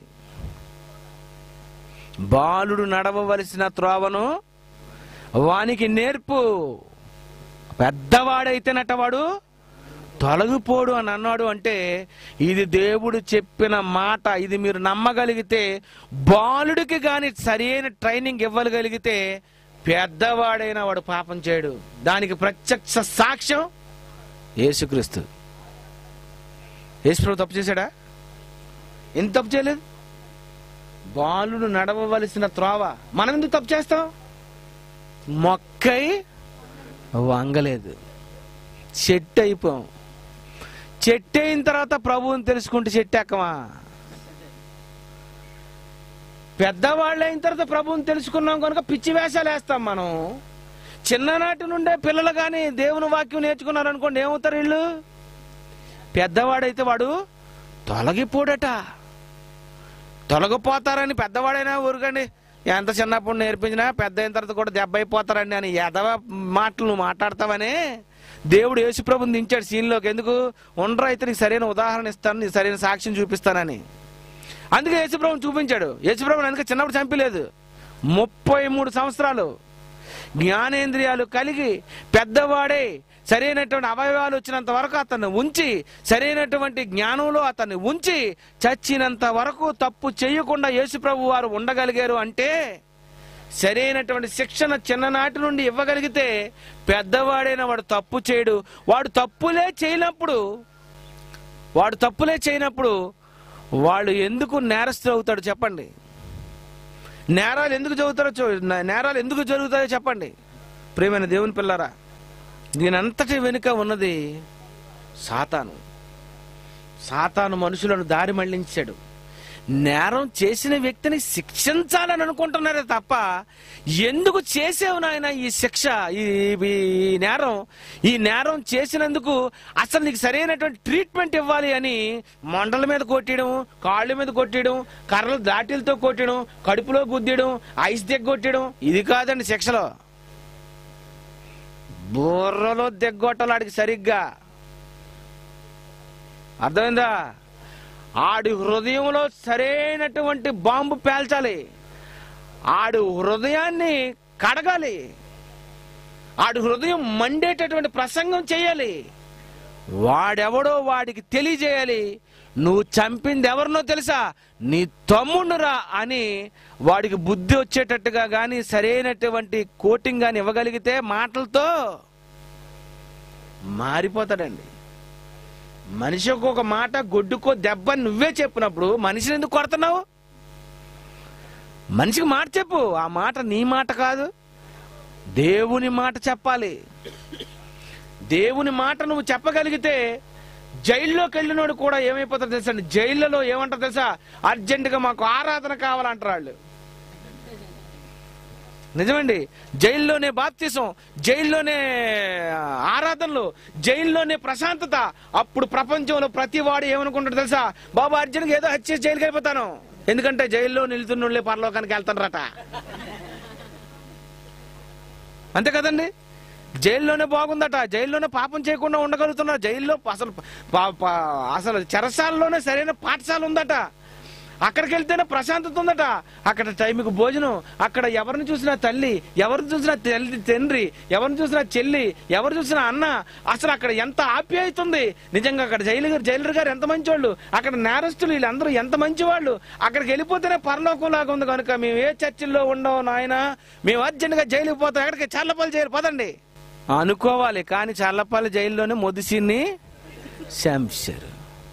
బాలుడు నడవవలసిన త్రోవను వానికి నేర్పు, పెద్దవాడైతేనట వాడు తొలగిపోడు అని అన్నాడు అంటే ఇది దేవుడు చెప్పిన మాట. ఇది మీరు నమ్మగలిగితే, బాలుడికి కానీ సరైన ట్రైనింగ్ ఇవ్వగలిగితే పెద్దవాడైనా వాడు పాపం చేయడు. దానికి ప్రత్యక్ష సాక్ష్యం యేసుక్రీస్తు. యేసుప్రభు తప్పు చేశాడా? ఎంత తప్పు చేయలేదు. బాలుడు నడవవలసిన త్రోవ మనం ఎందుకు తప్పు చేస్తాం? మొక్కై వంగలేదు, చెట్టు అయిపోయాం. చెట్టు అయిన తర్వాత ప్రభువుని తెలుసుకుంటే చెట్టు ఎక్కమా? పెద్దవాళ్ళు అయిన తర్వాత ప్రభువుని తెలుసుకున్నాం కనుక పిచ్చి వేషాలు వేస్తాం మనం. చిన్ననాటి నుండే పిల్లలు కానీ దేవుని వాక్యం నేర్చుకున్నారు అనుకోండి, ఏమవుతారు వీళ్ళు? పెద్దవాడైతే వాడు తొలగిపోడట. తొలగిపోతారని పెద్దవాడైనా ఊరుకండి, ఎంత చిన్నప్పుడు నేర్పించినా పెద్ద అయిన తర్వాత కూడా దెబ్బ అయిపోతారండి అని ఎదవ మాటలు నువ్వు మాట్లాడతావనే దేవుడు యేసుప్రభుని దించాడు సీన్లోకి. ఎందుకు? ఉండరు అయితే నీకు సరైన ఉదాహరణ ఇస్తాను, నీకు సరైన సాక్ష్యం చూపిస్తానని. అందుకే యేసుప్రభుని చూపించాడు. యేసుప్రభుని అందుకే చిన్నప్పుడు చంపలేదు. ముప్పై మూడు సంవత్సరాలు జ్ఞానేంద్రియాలు కలిగి పెద్దవాడే సరైనటువంటి అవయవాలు వచ్చినంత వరకు అతన్ని ఉంచి, సరైనటువంటి జ్ఞానంలో అతన్ని ఉంచి చచ్చినంత వరకు తప్పు చేయకుండా యేసుప్రభు వారు ఉండగలిగారు అంటే సరైనటువంటి శిక్షణ చిన్ననాటి నుండి ఇవ్వగలిగితే పెద్దవాడైన వాడు తప్పు చేయడు. వాడు తప్పులే చేయనప్పుడు వాడు తప్పులే చేయనప్పుడు వాళ్ళు ఎందుకు నేరస్తులు అవుతాడు చెప్పండి? నేరాలు ఎందుకు జరుగుతారో నేరాలు ఎందుకు జరుగుతాయో చెప్పండి ప్రియమైన దేవుని పిల్లరా. దీనంతటి వెనుక ఉన్నది సాతాను. సాతాను మనుషులను దారి మళ్లించాడు. నేరం చేసిన వ్యక్తిని శిక్షించాలని అనుకుంటున్నారే తప్ప ఎందుకు చేసేవు నాయన ఈ శిక్ష, ఈ నేరం ఈ నేరం చేసినందుకు అసలు నీకు సరైనటువంటి ట్రీట్మెంట్ ఇవ్వాలి అని మొండల మీద కొట్టడం, కాళ్ళ మీద కొట్టడం, కర్రలు దాటిలతో కొట్టడం, కడుపులో గుద్దడం, ఐస్ దిగ్గొట్టడం, ఇది కాదండి శిక్షలో. బుర్రలో దిగ్గొట్టాలాడికి సరిగ్గా అర్థమైందా? ఆడి హృదయంలో సరైనటువంటి బాంబు పేల్చాలి. ఆడు హృదయాన్ని కడగాలి. ఆడి హృదయం మండేటటువంటి ప్రసంగం చేయాలి. వాడెవడో వాడికి తెలియజేయాలి. నువ్వు చంపింది ఎవరినో తెలుసా? నీ తమ్ముడురా అని వాడికి బుద్ధి వచ్చేటట్టుగా కానీ సరైనటువంటి కోటింగ్ కానీ ఇవ్వగలిగితే మాటలతో మారిపోతాడండి. మనిషికి ఒక మాట గొడ్డుకో దెబ్బ నువ్వే చెప్పినప్పుడు మనిషిని ఎందుకు కొడుతున్నావు? మనిషికి మాట చెప్పు. ఆ మాట నీ మాట కాదు, దేవుని మాట చెప్పాలి. దేవుని మాట నువ్వు చెప్పగలిగితే జైల్లోకి వెళ్ళినోడు కూడా ఏమైపోతారు తెలుసా? జైళ్ళలో ఏమంటారు తెలుసా? అర్జెంటుగా మాకు ఆరాధన కావాలంటారు వాళ్ళు. నిజమండి. జైల్లోనే బాప్తిసం, జైల్లోనే ఆరాధనలు, జైల్లోనే ప్రశాంతత. అప్పుడు ప్రపంచంలో ప్రతి వాడు ఏమనుకుంటాడు తెలుసా? బాబా అర్జున్కి ఏదో హత్య జైలుకి వెళ్ళిపోతాను, ఎందుకంటే జైల్లో నిలుతున్నోళ్ళే పరలోకానికి వెళ్తానరట. అంతే కదండి. జైల్లోనే బాగుందట, జైల్లోనే పాపం చేయకుండా ఉండగలుగుతున్నారు, జైల్లో అసలు అసలు చెరసాలలోనే సరైన పాఠశాల ఉందట, అక్కడికి వెళ్తేనే ప్రశాంతత ఉందట, అక్కడ టైంకి భోజనం, అక్కడ ఎవరిని చూసినా తల్లి, ఎవరిని చూసినా తల్లి తండ్రి, ఎవరిని చూసినా చెల్లి, ఎవరు చూసినా అన్న, అసలు అక్కడ ఎంత ఆప్యాయత ఉంది. నిజంగా అక్కడ జైలు గారు జైలర్ గారు ఎంత మంచివాళ్ళు, అక్కడ నేరస్తులు వీళ్ళందరూ ఎంత మంచివాళ్ళు. అక్కడికి వెళ్ళిపోతేనే పరలోకం లాగా ఉంది. కనుక మేము ఏ చర్చిల్లో ఉండవు నాయన, మేము అర్జెంటుగా జైలుకి పోతాం, ఎక్కడికి చల్లపల్లి జైలు పదండి అనుకోవాలి. కానీ చల్లపల్లి జైల్లోనే మొదిసిని శంశారు.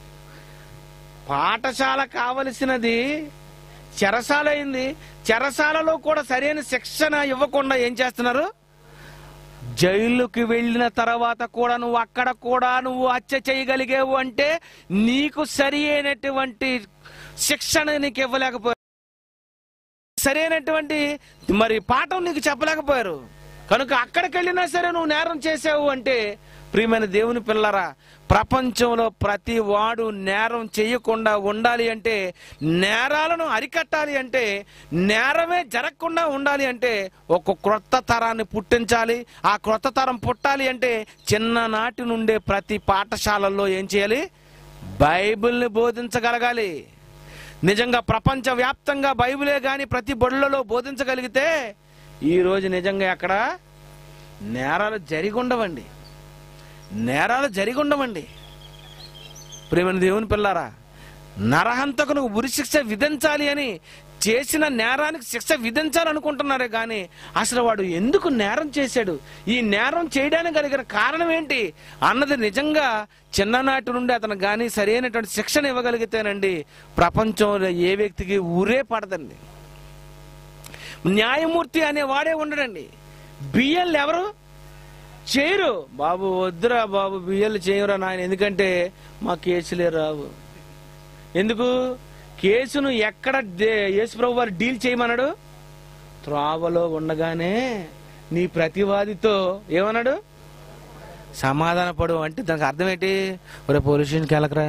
పాఠశాల కావలసినది చెరసాల అయింది. చెరసాలలో కూడా సరైన శిక్షణ ఇవ్వకుండా ఏం చేస్తున్నారు? జైలుకి వెళ్ళిన తర్వాత కూడా నువ్వు అక్కడ కూడా నువ్వు హత్య చేయగలిగేవు అంటే నీకు సరి అయినటువంటి శిక్షణ నీకు ఇవ్వలేకపోయారు, సరైనటువంటి మరి పాఠం నీకు చెప్పలేకపోయారు. కనుక అక్కడికి వెళ్ళినా సరే నువ్వు నేరం చేసావు అంటే ప్రియమైన దేవుని పిల్లరా, ప్రపంచంలో ప్రతి వాడు నేరం చేయకుండా ఉండాలి అంటే, నేరాలను అరికట్టాలి అంటే, నేరమే జరగకుండా ఉండాలి అంటే ఒక క్రొత్త తరాన్ని పుట్టించాలి. ఆ క్రొత్త తరం పుట్టాలి అంటే చిన్ననాటి నుండే ప్రతి పాఠశాలల్లో ఏం చేయాలి? బైబిల్ని బోధించగలగాలి. నిజంగా ప్రపంచ వ్యాప్తంగా బైబిలే కానీ ప్రతి బడులలో బోధించగలిగితే ఈరోజు నిజంగా అక్కడ నేరాలు జరిగి ఉండవండి. నేరాలు జరిగి ఉండవండి. ప్రేమైన దేవుని పిల్లారా, నరహంతకును ఉరిశిక్ష విధించాలి అని చేసిన నేరానికి శిక్ష విధించాలనుకుంటున్నారే కానీ అసలు వాడు ఎందుకు నేరం చేశాడు, ఈ నేరం చేయడానికి కలిగిన కారణం ఏంటి అన్నది నిజంగా చిన్ననాటి నుండి అతను కానీ సరైనటువంటి శిక్షణ ఇవ్వగలిగితేనండి ప్రపంచంలో ఏ వ్యక్తికి ఊరే పడదండి. న్యాయమూర్తి అనే వాడే ఉండడండి. బియ్యలు ఎవరు చేయరు. బాబు వద్దురా బాబు, బియ్యలు చేయరా నాయన, ఎందుకంటే మా కేసులే రావు. ఎందుకు? కేసును ఎక్కడ యేసుప్రభు వారు డీల్ చేయమన్నాడు? త్రోవలో ఉండగానే నీ ప్రతివాదితో ఏమన్నాడు? సమాధాన పడు. అంటే దానికి అర్థం ఏంటి? ఒరే పోలీస్ స్టేషన్కి వెళ్ళకరా,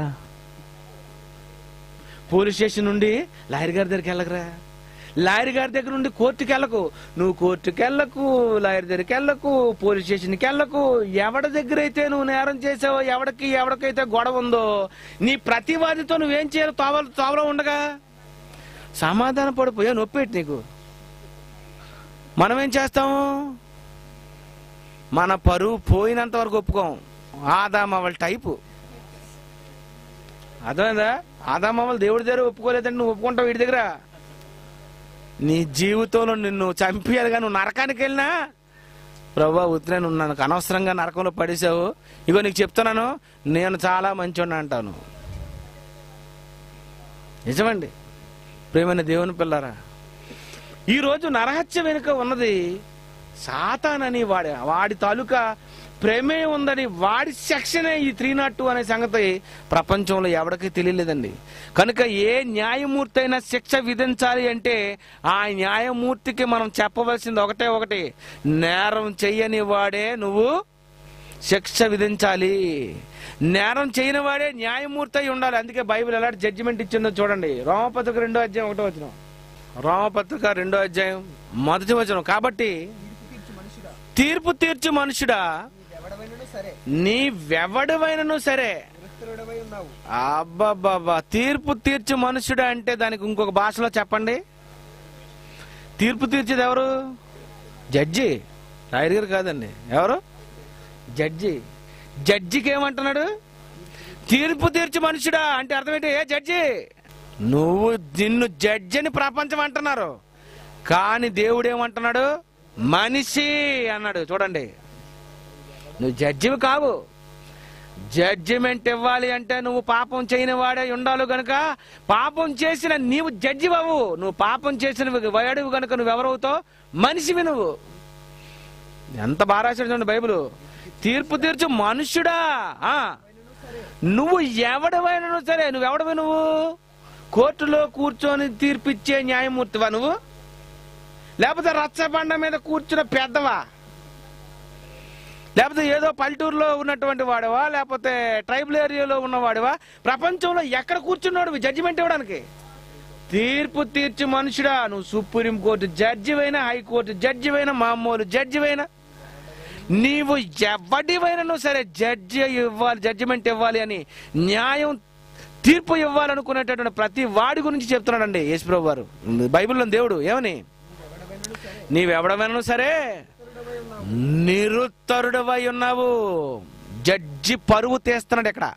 పోలీస్ స్టేషన్ నుండి లాయర్ గారి దగ్గరికి వెళ్ళకరా, లాయర్ గారి దగ్గర నుండి కోర్టుకి వెళ్ళకు, నువ్వు కోర్టుకి వెళ్ళకు, లాయర్ దగ్గరికి వెళ్ళకు, పోలీస్ స్టేషన్కి వెళ్ళకు. ఎవడి దగ్గర అయితే నువ్వు నేరం చేసావో, ఎవడికి ఎవడికైతే గొడవ ఉందో నీ ప్రతివాదితో నువ్వేం చేయాలి? తోవ తోవలో ఉండగా సమాధాన పడిపోయా నొప్పేటి నీకు. మనం ఏం చేస్తాము? మన పరువు పోయినంత వరకు ఒప్పుకోం. ఆదామవల టైపు. అర్థమైందా? ఆదామవలు దేవుడి దగ్గర ఒప్పుకోలేదంటే నువ్వు ఒప్పుకుంటావు వీడి దగ్గర. నీ జీవితంలో నిన్ను చంపేయాలి కానీ నువ్వు నరకానికి వెళ్ళినా, ప్రభా ఉత్తరే నువ్వు నాకు అనవసరంగా నరకంలో పడేసావు, ఇగో నీకు చెప్తున్నాను నేను చాలా మంచోడిని అంటాను. నిజమండి ప్రేమైన దేవుని పిల్లరా. ఈరోజు నరహత్య వెనుక ఉన్నది సాతానని వాడి వాడి తాలూకా ప్రమేయం ఉందని వాడి సెక్షనే ఈ త్రీ నాట్ టూ అనే సంగతి ప్రపంచంలో ఎవరికి తెలియలేదండి. కనుక ఏ న్యాయమూర్తి అయినా శిక్ష విధించాలి అంటే ఆ న్యాయమూర్తికి మనం చెప్పవలసింది ఒకటే ఒకటి, నేరం చెయ్యని వాడే నువ్వు శిక్ష విధించాలి. నేరం చేయని వాడే న్యాయమూర్తి అయి ఉండాలి. అందుకే బైబిల్ ఎలాంటి జడ్జిమెంట్ ఇచ్చిందో చూడండి. రోమపత్రిక రెండో అధ్యాయం ఒకటో వచనం. రోమపత్రిక రెండో అధ్యాయం మొదటి వచనం. కాబట్టి తీర్పు తీర్చు మనుషుడా, నీవెవడవైనను సరే. అబ్బాబ్బా, తీర్పు తీర్చు మనుషుడా అంటే దానికి ఇంకొక భాషలో చెప్పండి. తీర్పు తీర్చేది ఎవరు? జడ్జి. రాయర్ గారు కాదండి. ఎవరు? జడ్జి. జడ్జికి ఏమంటున్నాడు? తీర్పు తీర్చు మనుషుడా అంటే అర్థం ఏంటి? ఏ జడ్జి, నువ్వు నిన్ను జడ్జి అని ప్రపంచం అంటున్నారు, కానీ దేవుడు ఏమంటున్నాడు? మనిషి అన్నాడు. చూడండి, నువ్వు జడ్జివి కావు. జడ్జిమెంట్ ఇవ్వాలి అంటే నువ్వు పాపం చేయని వాడే ఉండాలి. గనుక పాపం చేసిన నీవు జడ్జి బావు. నువ్వు పాపం చేసిన వాడివి గనుక నువ్వెవరవుతావు? మనిషివి నువ్వు. ఎంత బాగా రాశాడు చూడండి బైబిల్. తీర్పు తీర్చు మనుష్యుడా, నువ్వు ఎవడవైనా సరే. నువ్వెవడవి? నువ్వు కోర్టులో కూర్చొని తీర్పిచ్చే న్యాయమూర్తివా నువ్వు? లేకపోతే రచ్చబండ మీద కూర్చున్న పెద్దవా? లేకపోతే ఏదో పల్లెటూరులో ఉన్నటువంటి వాడవా? లేకపోతే ట్రైబల్ ఏరియాలో ఉన్నవాడివా? ప్రపంచంలో ఎక్కడ కూర్చున్నాడు జడ్జిమెంట్ ఇవ్వడానికి? తీర్పు తీర్చు మనుషుడా, నువ్వు సుప్రీం కోర్టు జడ్జివైనా, హైకోర్టు జడ్జివైనా, మామూలు జడ్జివైనా, నీవు ఎవడివైనా సరే జడ్జి ఇవ్వాలి, జడ్జిమెంట్ ఇవ్వాలి అని, న్యాయం తీర్పు ఇవ్వాలనుకునేటటువంటి ప్రతి వాడి గురించి చెప్తున్నాడండి యేసుప్రభు వారు. బైబిల్లో దేవుడు ఏమని? నీవెవడవైనా సరే నిరుత్తరుడవై ఉన్నావు. జడ్జి పరువు తీస్తున్నాడు. ఇక్కడ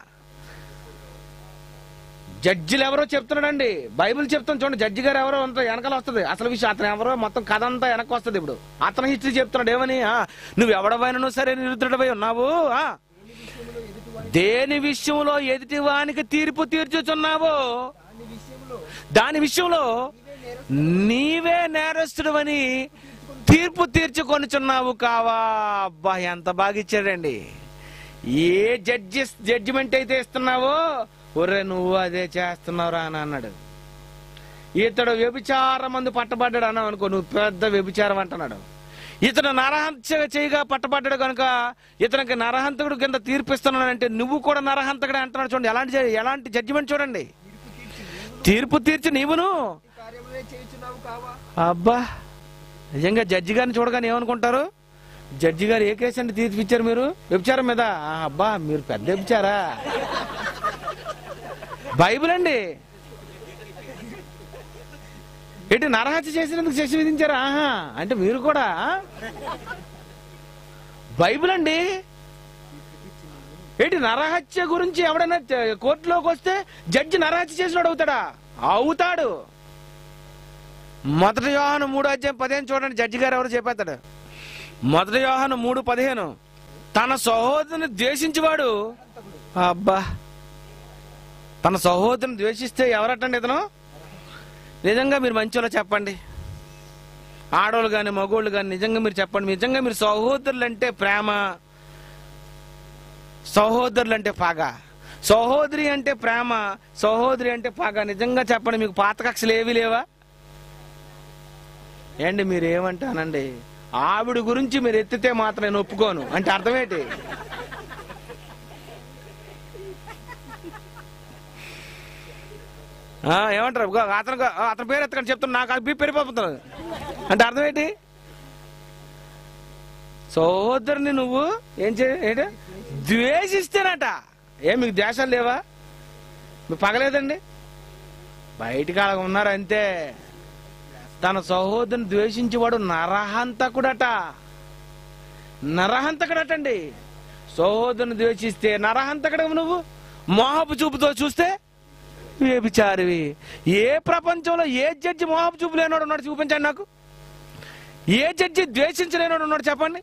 జడ్జిలు ఎవరో చెప్తున్నాడండి. బైబిల్ చెప్తాను చూడండి. జడ్జి గారు ఎవరో అంత వెనకాల వస్తుంది అసలు విషయం. అతను ఎవరో మొత్తం కథ అంతా వెనక వస్తుంది. ఇప్పుడు అతను హిస్టరీ చెప్తున్నాడు. ఏమని? నువ్వు ఎవడవైనా సరే నిరుత్తరుడవై ఉన్నావు. దేని విషయంలో ఎదుటి వానికి తీర్పు తీర్చుచున్నావో దాని విషయంలో నీవే నేరస్తుడవని తీర్పు తీర్చుకొనిచున్నావు కావా. అబ్బా, ఎంత బాగా ఇచ్చాడండి. ఏ జడ్జి జడ్జిమెంట్ అయితే ఇస్తున్నావో, ఒరే నువ్వు అదే చేస్తున్నావురా అని అన్నాడు. ఇతడు వ్యభిచారం మందు పట్టబడ్డాడు అన్నావు అనుకో, నువ్వు పెద్ద వ్యభిచారం అంటున్నాడు. ఇతను నరహంత చేయగా పట్టబడ్డాడు కనుక ఇతనికి నరహంతకుడు కింద తీర్పిస్తున్నాడంటే నువ్వు కూడా నరహంతకుడే అంటున్నాడు. చూడండి ఎలాంటి ఎలాంటి జడ్జిమెంట్ చూడండి. తీర్పు తీర్చి నీవును. అబ్బా, నిజంగా జడ్జి గారిని చూడగానే ఏమనుకుంటారు? జడ్జి గారు ఏ కేసు అంటే తీర్పు ఇచ్చారు మీరు? వ్యభిచారం మీద. అబ్బా, మీరు పెద్ద వ్యభిచారా? బైబిల్ అండి. ఏంటి, నరహత్య చేసినందుకు శిక్ష విధించారా? ఆహా, అంటే మీరు కూడా బైబిల్ అండి. ఏంటి నరహత్య గురించి ఎవడైనా కోర్టులోకి వస్తే జడ్జి నరహత్య చేసినాడు అవుతాడా? అవుతాడు. మొదటి యోహాను మూడు అధ్యాయం పదిహేను చూడండి, జడ్జి గారు ఎవరు చెప్పేస్తాడు. మొదటి యోహాను మూడు పదిహేను, తన సహోదరుని ద్వేషించేవాడు, అబ్బా తన సహోదరుని ద్వేషిస్తే ఎవరట్టండి ఇతను? నిజంగా మీరు మంచోళ్ళో చెప్పండి, ఆడవాళ్ళు కానీ మగోళ్ళు కానీ నిజంగా మీరు చెప్పండి. నిజంగా మీరు సహోదరులు అంటే ప్రేమ, సహోదరులు అంటే పగ, సహోదరి అంటే ప్రేమ, సహోదరి అంటే పగ, నిజంగా చెప్పండి. మీకు పాత కక్షలు ఏవి లేవా? ఏంటి మీరు ఏమంటానండి, ఆవిడ గురించి మీరు ఎత్తితే మాత్రం నేను ఒప్పుకోను అంటే అర్థమేంటి? ఏమంటారు? అతను అతని పేరు ఎత్తకండి చెప్తాను, నాకు అది పెరిగిపోతున్నాను అంటే అర్థం ఏంటి? సహోదరుని నువ్వు ఏం చే ద్వేషిస్తేనట. ఏం మీకు ద్వేషాలు లేవా? మీకు పగలేదండి? బయటికి అలా ఉన్నారు అంతే. తన సహోదరుని ద్వేషించేవాడు నరహంతకుడట, నరహంతకుడటండి. సహోదరుని ద్వేషిస్తే నరహంతకుడు నువ్వు. మోహపు చూపుతో చూస్తే వ్యభిచారివి. ఏ ప్రపంచంలో ఏ జడ్జి మోహపు చూపు లేనోడు ఉన్నాడు చూపించండి నాకు. ఏ జడ్జి ద్వేషించలేనోడు ఉన్నాడు చెప్పండి.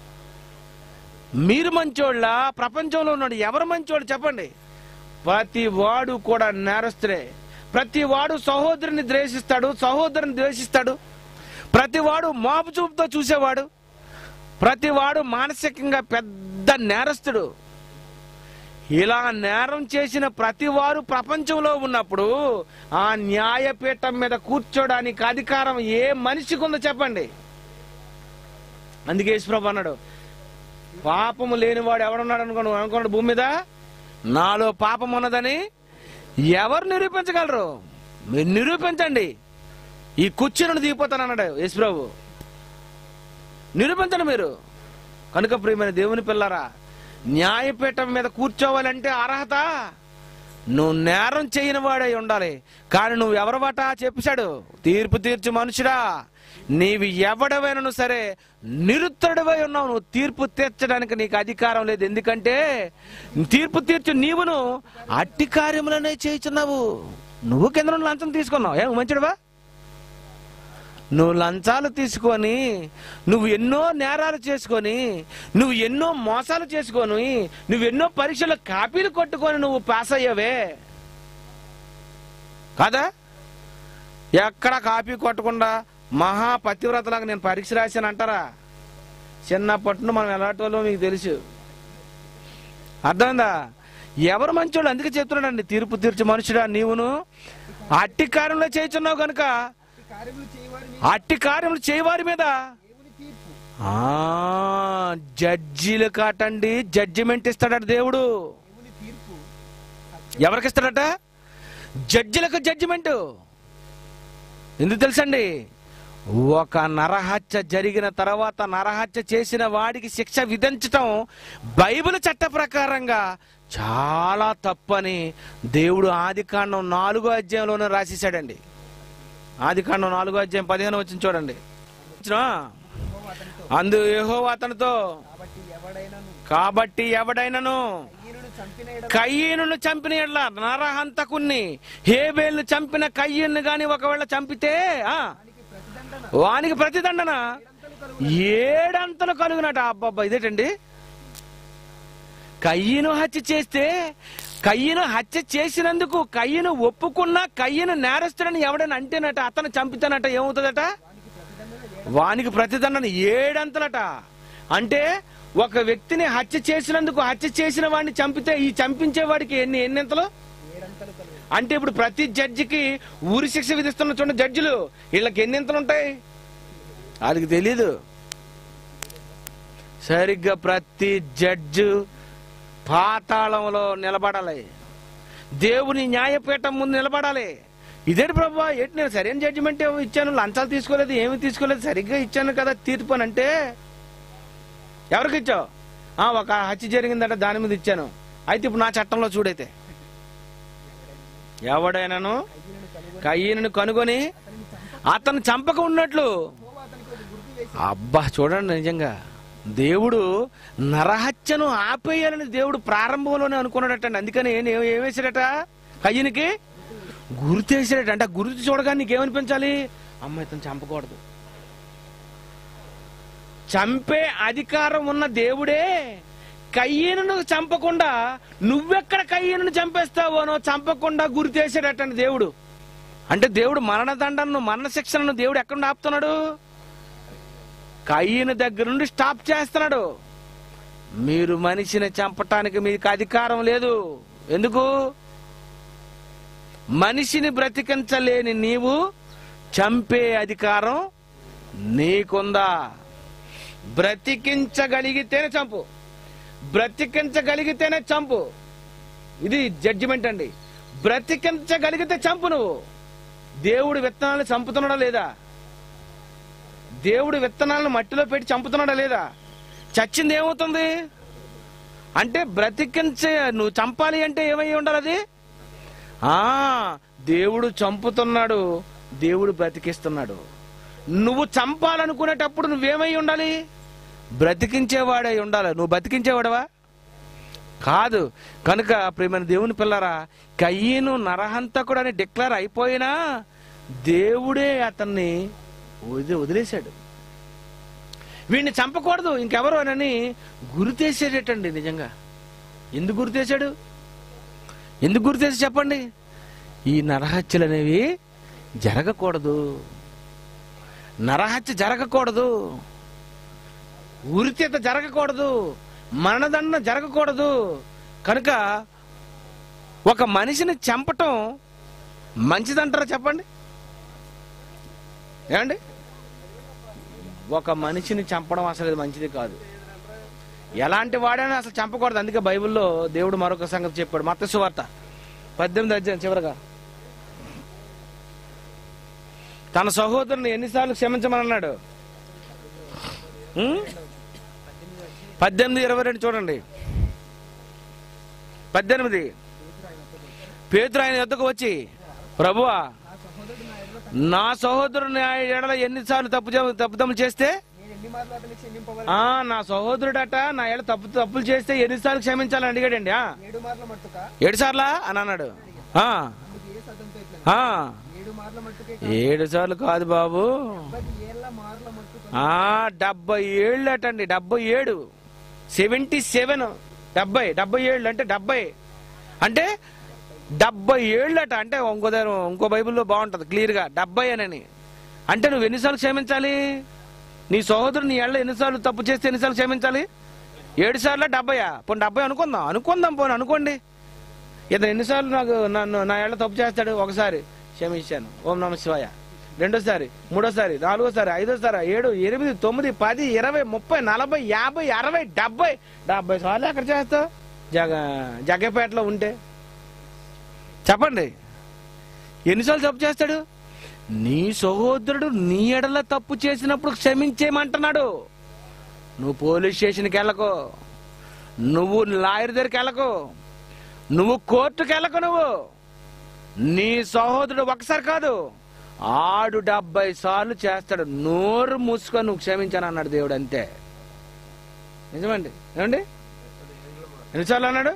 మీరు మంచోళ్ళ? ప్రపంచంలో ఉన్నాడు ఎవరు మంచోళ్ళు చెప్పండి? ప్రతి వాడు కూడా నేరస్తుడే. ప్రతి వాడు సహోదరుని ద్వేషిస్తాడు, సహోదరుని ద్వేషిస్తాడు. ప్రతి వాడు మోహపు చూపుతో చూసేవాడు, ప్రతి వాడు మానసికంగా పెద్ద నేరస్తుడు. ఇలా నేరం చేసిన ప్రతి వారు ప్రపంచంలో ఉన్నప్పుడు ఆ న్యాయపీఠం మీద కూర్చోడానికి అధికారం ఏ మనిషికి ఉందో చెప్పండి. అందుకే యేసుప్రభు అన్నాడు, పాపము లేనివాడు ఎవడున్నాడు అనుకోండి అనుకోండి భూమి మీద, నాలో పాపం ఉన్నదని ఎవరు నిరూపించగలరు? మీరు నిరూపించండి, ఈ కుర్చీలను దిగిపోతాను అన్నాడు యేసుప్రభు. నిరూపించండి మీరు. కనుక ప్రియమైన దేవుని పిల్లరా, న్యాయపీఠం మీద కూర్చోవాలంటే అర్హత నువ్వు నేరం చేయని వాడై ఉండాలి. కానీ నువ్వు ఎవరవట చెప్పాడు, తీర్పు తీర్చు మనుషుడా, నీవు ఎవడవైనా సరే నిరుత్తరుడివై ఉన్నావు. నువ్వు తీర్పు తీర్చడానికి నీకు అధికారం లేదు. ఎందుకంటే తీర్పు తీర్చు నీవును అట్టి కార్యములనే చేయుచున్నావు. నువ్వు కింద లంచం తీసుకున్నావు. ఏ మంచిడువా? నువ్వు లంచాలు తీసుకొని, నువ్వు ఎన్నో నేరాలు చేసుకొని, నువ్వు ఎన్నో మోసాలు చేసుకొని, నువ్వు ఎన్నో పరీక్షలు కాపీలు కొట్టుకొని నువ్వు పాస్ అయ్యావే కదా? ఎక్కడ కాపీ కొట్టకుండా మహా పతివ్రతలాగా నేను పరీక్ష రాశాను అంటారా? చిన్నప్పటి మనం ఎలాంటి వాళ్ళు మీకు తెలుసు. అర్థమైందా? ఎవరు మంచోళ్ళు? అందుకే చెప్తున్నాడండి, తీర్పు తీర్చు మనుషుడా, నీవును అట్టి కార్యంలో చేయుచున్నావు కనుక అట్టి కార్యములు చేయవారి మీద ఆ జడ్జీలు కాటండి జడ్జిమెంట్ ఇస్తాడట దేవుడు. ఎవరికి ఇస్తాడట? జడ్జిలకు జడ్జిమెంట్. ఎందుకు తెలుసండి? ఒక నరహత్య జరిగిన తర్వాత నరహత్య చేసిన వాడికి శిక్ష విధించటం బైబిల్ చట్ట ప్రకారంగా చాలా తప్పని దేవుడు ఆదికాండం నాలుగో అధ్యాయంలోనే రాసేసాడండి. ఆదికాండం నాలుగో అధ్యాయం పదిహేను వచ్చిన చూడండి. అందు యెహోవా అతనితో, కాబట్టి ఎవడైనను కయ్యీనును చంపిన ఎడ్ల నరహంతకుణ్ణి, హేబేలును చంపిన కయ్యీను గాని ఒకవేళ చంపితే ఆ వానికి ప్రతిదండన ఏడంతలు కలుగునట. అబ్బబ్బా, ఇదేటండి? కయ్యను హత్య చేస్తే, కయ్యను హత్య చేసినందుకు కయ్యను ఒప్పుకున్నా కయ్యను నేరస్తుడని ఎవడని అంటేనట, అతను చంపితేనట ఏమవుతుందట? వానికి ప్రతిదండన ఏడంతలట. అంటే ఒక వ్యక్తిని హత్య చేసినందుకు, హత్య చేసిన వాడిని చంపితే ఈ చంపించే వాడికి ఎన్ని ఎన్నింతలు? అంటే ఇప్పుడు ప్రతి జడ్జికి ఊరి శిక్ష విధిస్తున్న చూడండి జడ్జిలు, వీళ్ళకి ఎన్నింతలు ఉంటాయి వాళ్ళకి తెలీదు. సరిగ్గా ప్రతి జడ్జి పాతాళంలో నిలబడాలి, దేవుని న్యాయపీఠం ముందు నిలబడాలి. ఇదేంటి ప్రభు, ఏంటి నేను సరైన జడ్జిమెంట్ ఇచ్చాను, లంచాలు తీసుకోలేదు, ఏమి తీసుకోలేదు, సరిగ్గా ఇచ్చాను కదా తీర్పు అని అంటే ఎవరికి ఇచ్చావు? ఒక హత్య జరిగిందట దాని మీద ఇచ్చాను. అయితే ఇప్పుడు నా చట్టంలో చూడైతే ఎవడైనాను కయ్యను కనుగొని అతను చంపక ఉన్నట్లు. అబ్బా చూడండి, నిజంగా దేవుడు నరహత్యను ఆపేయాలని దేవుడు ప్రారంభంలోనే అనుకున్నాడటండి. అందుకని నేను ఏమేసాడట, కయ్యనికి గుర్తేసాడట. అంటే గుర్తు చూడగానే నీకేమనిపించాలి, అమ్మ ఇతను చంపకూడదు. చంపే అధికారం ఉన్న దేవుడే కయ్యను చంపకుండా నువ్వెక్కడ కయ్యను చంపేస్తావోనో చంపకుండా గుర్తేసాడటండి దేవుడు. అంటే దేవుడు మరణదండను, మరణ శిక్షలను దేవుడు ఎక్కడ ఆపుతున్నాడు, కయ్యను దగ్గర నుండి స్టాప్ చేస్తున్నాడు. మీరు మనిషిని చంపటానికి మీకు అధికారం లేదు. ఎందుకు? మనిషిని బ్రతికించలేని నీవు చంపే అధికారం నీకుందా? బ్రతికించగలిగితేనే చంపు, బ్రతికించగలిగితేనే చంపు. ఇది జడ్జిమెంట్ అండి. బ్రతికించగలిగితే చంపు. నువ్వు దేవుడు విత్తనాలను చంపుతున్నాడా లేదా? దేవుడు విత్తనాలను మట్టిలో పెట్టి చంపుతున్నాడా లేదా? చచ్చింది ఏమవుతుంది అంటే, బ్రతికించే నువ్వు చంపాలి అంటే ఏమై ఉండాలి అది? ఆ దేవుడు చంపుతున్నాడు, దేవుడు బ్రతికిస్తున్నాడు. నువ్వు చంపాలనుకునేటప్పుడు నువ్వేమై ఉండాలి? బ్రతికించేవాడై ఉండాలి. నువ్వు బ్రతికించేవాడవా? కాదు. కనుక ప్రియమైన దేవుని పిల్లరా, కయ్యను నరహంతకుడు అని డిక్లేర్ అయిపోయినా దేవుడే అతన్ని వదిలి వదిలేశాడు. వీడిని చంపకూడదు ఇంకెవరు అని గుర్తేసేటండి. నిజంగా ఎందుకు గుర్తేశాడు? ఎందుకు గుర్తేసి చెప్పండి? ఈ నరహత్యలు అనేవి జరగకూడదు, నరహత్య జరగకూడదు, ఉరితీత జరగకూడదు, మరణదండ జరగకూడదు. కనుక ఒక మనిషిని చంపటం మంచిదంటారా చెప్పండి? ఏమండి? ఒక మనిషిని చంపడం అసలు మంచిది కాదు. ఎలాంటి వాడైనా అసలు చంపకూడదు. అందుకే బైబిల్లో దేవుడు మరొక సంగతి చెప్పాడు. మత్తయి సువార్త పద్దెనిమిది అధ్యాయం చివరగా, తన సహోదరుని ఎన్నిసార్లు క్షమించమని అన్నాడు? పద్దెనిమిది ఇరవై రెండు చూడండి. పద్దెనిమిది, పేతురు ఆయన యొద్దకు వచ్చి, ప్రభువా, నా సహోదరుని ఎడల ఎన్నిసార్లు తప్పు తప్పుదమ్ములు చేస్తే, ఆ నా సహోదరుడట నా ఎడ తప్పు తప్పులు చేస్తే ఎన్నిసార్లు క్షమించాలని అడిగాడండి. ఏడు సార్లా అని అన్నాడు. ఏడు సార్లు కాదు బాబు, ఆ డెబ్బై ఏళ్ళు అటండి. డెబ్బై ఏడు సెవెంటీ సెవెన్ డెబ్బై డెబ్బై ఏళ్ళు అంటే డెబ్బై అంటే డెబ్బై ఏళ్ళు అట. అంటే ఇంకో ఇంకో బైబిల్లో బాగుంటది క్లియర్ గా డెబ్బై అని. అంటే నువ్వు ఎన్నిసార్లు క్షమించాలి? నీ సహోదరుడు నీ ఏళ్ళ ఎన్నిసార్లు తప్పు చేస్తే ఎన్నిసార్లు క్షమించాలి? ఏడు సార్లు డెబ్బయా? పోనీ డెబ్బై అనుకుందాం అనుకుందాం పోనీ అనుకోండి. ఇతను ఎన్నిసార్లు నాకు నన్ను నా ఏళ్ళ తప్పు చేస్తాడు? ఒకసారి క్షమించాను, ఓం నమ శివాయ. రెండోసారి, మూడోసారి, నాలుగోసారి, ఐదోసారి, ఏడు, ఎనిమిది, తొమ్మిది, పది, ఇరవై, ముప్పై, నలభై, యాభై, అరవై, డెబ్బై డెబ్బై సార్లు ఎక్కడ చేస్తావు? జగ జగ్గపేటలో ఉంటే చెప్పండి ఎన్నిసార్లు తప్పు చేస్తాడు? నీ సహోదరుడు నీ ఎడల తప్పు చేసినప్పుడు క్షమించేయమంటున్నాడు. నువ్వు పోలీస్ స్టేషన్కి వెళ్ళకు, నువ్వు లాయర్ దగ్గరికి వెళ్ళకు, నువ్వు కోర్టుకి వెళ్ళకు. నువ్వు నీ సహోదరుడు ఒకసారి కాదు ఆడు డెబ్బై సార్లు చేస్తాడు. నోరు మూసుకొని నువ్వు క్షమించాను అన్నాడు దేవుడు. అంతే. నిజమండి. ఏమండి? ఎన్నిసార్లు అన్నాడు?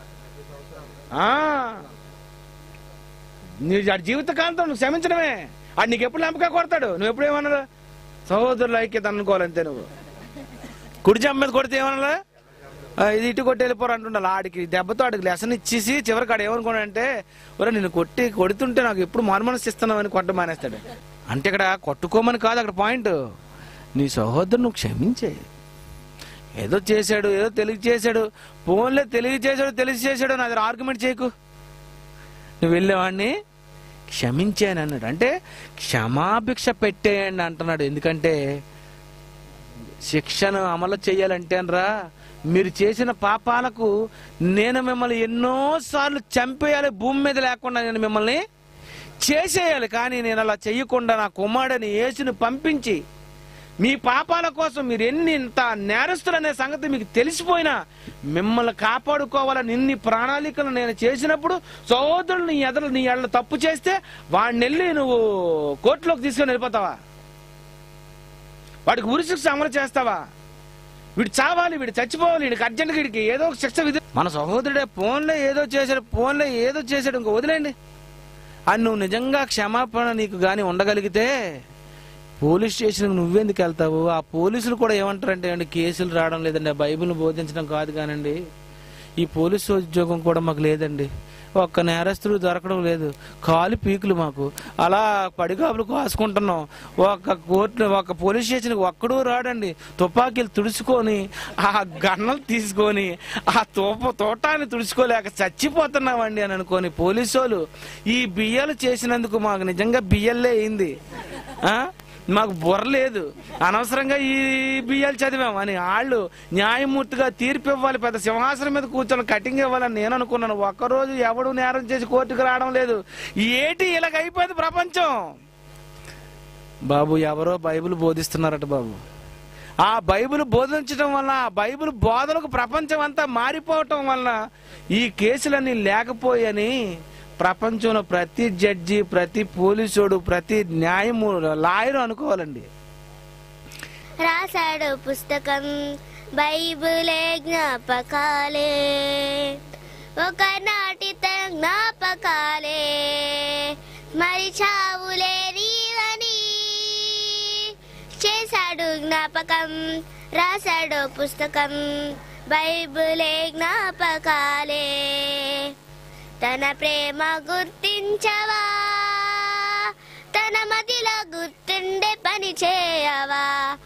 నీ జీవితకాంతం నువ్వు క్షమించడమే. ఆడు నీకు ఎప్పుడు లంపగా కొడతాడు. నువ్వు ఎప్పుడేమన్నా సహోదరుల ఐక్యత అనుకోవాలంతే. నువ్వు కుడి జమ్మ మీద కొడితే ఏమన్నా ఇది ఇటు కొట్టి వెళ్ళిపోరు అంటుండాలి. ఆడికి దెబ్బతో ఆడికి లెసన్ ఇచ్చేసి చివరికి ఆడు ఏమనుకోడంటే, ఒరే నిన్ను కొట్టి కొడుతుంటే నాకు ఎప్పుడు మానమనసు ఇస్తున్నావు అని కొట్ట మానేస్తాడు. అంటే ఇక్కడ కొట్టుకోమని కాదు అక్కడ పాయింట్. నీ సహోదరుడు నువ్వు క్షమించే. ఏదో చేశాడు, ఏదో తెలియ చేశాడు, ఫోన్లో తెలియచేశాడు, తెలిసి చేశాడు, నా దగ్గర ఆర్గ్యుమెంట్ చేయకు. నువ్వు వెళ్ళేవాడిని క్షమించాను అన్నాడు. అంటే క్షమాభిక్ష పెట్టేయండి అంటున్నాడు. ఎందుకంటే శిక్షను అమలు చేయాలంటే అనరా, మీరు చేసిన పాపాలకు నేను మిమ్మల్ని ఎన్నోసార్లు చంపేయాలి, భూమి మీద లేకుండా నేను మిమ్మల్ని చేసేయాలి. కానీ నేను అలా చెయ్యకుండా నా కుమారుడిని యేసుని పంపించి మీ పాపాల కోసం మీరు ఎన్ని ఇంత నేరస్తులనే సంగతి మీకు తెలిసిపోయినా మిమ్మల్ని కాపాడుకోవాలని ఇన్ని ప్రణాళికలు నేను చేసినప్పుడు సహోదరులు నీ ఎదరు నీ ఎడల తప్పు చేస్తే వాడిని వెళ్ళి నువ్వు కోర్టులోకి తీసుకొని వెళ్ళిపోతావా? వాడికి ఉరి శిక్ష అమలు చేస్తావా? వీడు చావాలి, వీడు చచ్చిపోవాలి, వీడికి అర్జెంట్, వీడికి ఏదో ఒక శిక్ష విధి. మన సహోదరుడే ఫోన్లో ఏదో చేశాడు, ఫోన్లో ఏదో చేశాడు, ఇంకో వదిలేండి. అని నువ్వు నిజంగా క్షమాపణ నీకు కానీ ఉండగలిగితే పోలీస్ స్టేషన్కి నువ్వెందుకు వెళ్తావు? ఆ పోలీసులు కూడా ఏమంటారంటే అండి, కేసులు రావడం లేదండి, బైబిల్ని బోధించడం కాదు కానండి, ఈ పోలీసు ఉద్యోగం కూడా మాకు లేదండి, ఒక్క నేరస్తులు దొరకడం లేదు, కాలు పీకులు మాకు, అలా పడిగాపులు కాసుకుంటున్నాం, ఒక కోర్టు ఒక పోలీస్ స్టేషన్కి ఒక్కడూ రాడండి, తుపాకీలు తుడుచుకొని ఆ గన్నలు తీసుకొని ఆ తోప తోటాన్ని తుడుచుకోలేక చచ్చిపోతున్నామండి అని అనుకోని పోలీసు వాళ్ళు ఈ బియ్యాలు చేసినందుకు మాకు నిజంగా బియ్యల్లే అయింది, మాకు బుర్ర లేదు, అనవసరంగా ఈ బియ్యాలు చదివాం అని వాళ్ళు న్యాయమూర్తిగా తీర్పు ఇవ్వాలి, పెద్ద సింహాసనం మీద కూర్చొని కటింగ్ ఇవ్వాలని నేను అనుకున్నాను. ఒక్కరోజు ఎవడు నేరం చేసి కోర్టుకు రావడం లేదు. ఏటి ఇలాగ అయిపోయింది ప్రపంచం. బాబు ఎవరో బైబిల్ బోధిస్తున్నారట బాబు. ఆ బైబిల్ బోధించడం వల్ల, ఆ బైబిల్ బోధలకు ప్రపంచం అంతా మారిపోవటం వలన ఈ కేసులన్నీ లేకపోయని ప్రపంచంలో ప్రతి జడ్జి, ప్రతి పోలీసుడు, ప్రతి న్యాయము లాయరు అనుకోవాలండి.
రాశాడు పుస్తకం బైబిలే జ్ఞాపకాలే, ఒకనాటి తన జ్ఞాపకాలే, మరి చావులే నీవని చేశాడు జ్ఞాపకం. రాశాడు పుస్తకం బైబిలే జ్ఞాపకాలే, తన ప్రేమ గుర్తించవా, తన మదిలో గుర్తుండే పని చేయవా.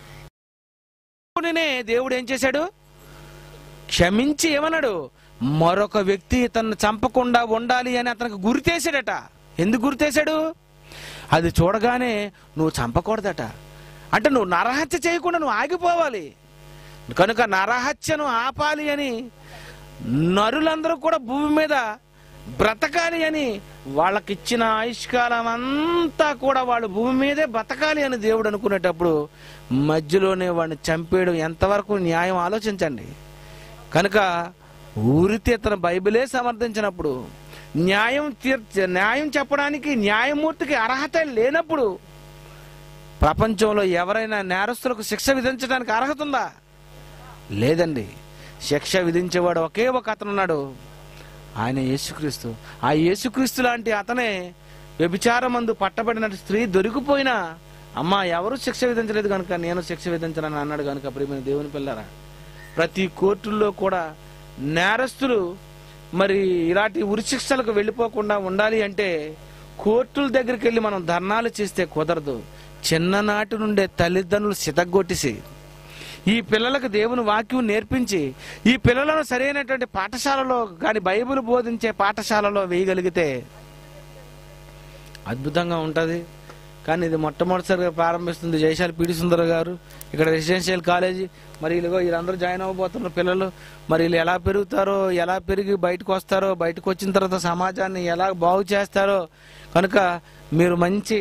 దేవుడు ఏం చేశాడు? క్షమించి ఏమన్నాడు? మరొక వ్యక్తి తనను చంపకుండా ఉండాలి అని అతనికి గుర్తేశాడట. ఎందుకు గుర్తేశాడు? అది చూడగానే నువ్వు చంపకూడదట, అంటే నువ్వు నరహత్య చేయకుండా నువ్వు ఆగిపోవాలి. కనుక నరహత్యను ఆపాలి అని నరులందరూ కూడా భూమి మీద బ్రతకాలి అని వాళ్ళకిచ్చిన ఆయుష్కాలం అంతా కూడా వాళ్ళు భూమి మీదే బ్రతకాలి అని దేవుడు అనుకునేటప్పుడు మధ్యలోనే వాడిని చంపేయడం ఎంతవరకు న్యాయం ఆలోచించండి. కనుక ఊరితే తన బైబిలే సమర్థించినప్పుడు, న్యాయం తీర్చ న్యాయం చెప్పడానికి న్యాయమూర్తికి అర్హత లేనప్పుడు ప్రపంచంలో ఎవరైనా నేరస్తులకు శిక్ష విధించడానికి అర్హత ఉందా? లేదండి. శిక్ష విధించేవాడు ఒకే ఒక అతను ఉన్నాడు, ఆయన యేసుక్రీస్తు. ఆ యేసుక్రీస్తు లాంటి అతనే వ్యభిచారమందు పట్టబడిన స్త్రీ దొరికిపోయినా, అమ్మా ఎవరు శిక్ష విధించలేదు కనుక నేను శిక్ష విధించనని అన్నాడు. కనుక ప్రియమైన దేవుని పిల్లరా, ప్రతి కోర్టుల్లో కూడా నేరస్తులు మరి ఇలాంటి ఉరిశిక్షలకు వెళ్ళిపోకుండా ఉండాలి అంటే కోర్టుల దగ్గరికి వెళ్ళి మనం ధర్నాలు చేస్తే కుదరదు. చిన్ననాటి నుండే తల్లిదండ్రులు సితగ్గొట్టేసి ఈ పిల్లలకు దేవుని వాక్యం నేర్పించి ఈ పిల్లలను సరైనటువంటి పాఠశాలలో కానీ బైబిల్ బోధించే పాఠశాలలో వేయగలిగితే అద్భుతంగా ఉంటుంది. కానీ ఇది మొట్టమొదటిసారిగా ప్రారంభిస్తుంది జయశాలి పీడి సుందర్ గారు, ఇక్కడ రెసిడెన్షియల్ కాలేజీ. మరి వీళ్ళగో వీళ్ళందరూ జాయిన్ అవ్వబోతున్న పిల్లలు, మరి వీళ్ళు ఎలా పెరుగుతారో, ఎలా పెరిగి బయటకు వస్తారో, బయటకు వచ్చిన తర్వాత సమాజాన్ని ఎలా బాగు చేస్తారో. కనుక మీరు మంచి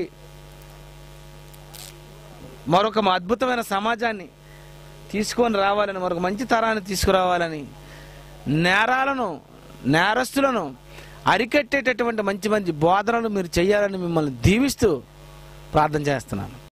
మరొక అద్భుతమైన సమాజాన్ని తీసుకొని రావాలని, మరొక మంచి తరాన్ని తీసుకురావాలని, నేరాలను నేరస్తులను అరికట్టేటటువంటి మంచి మంచి బోధనలు మీరు చేయాలని మిమ్మల్ని దీవిస్తూ ప్రార్థన చేస్తున్నాను.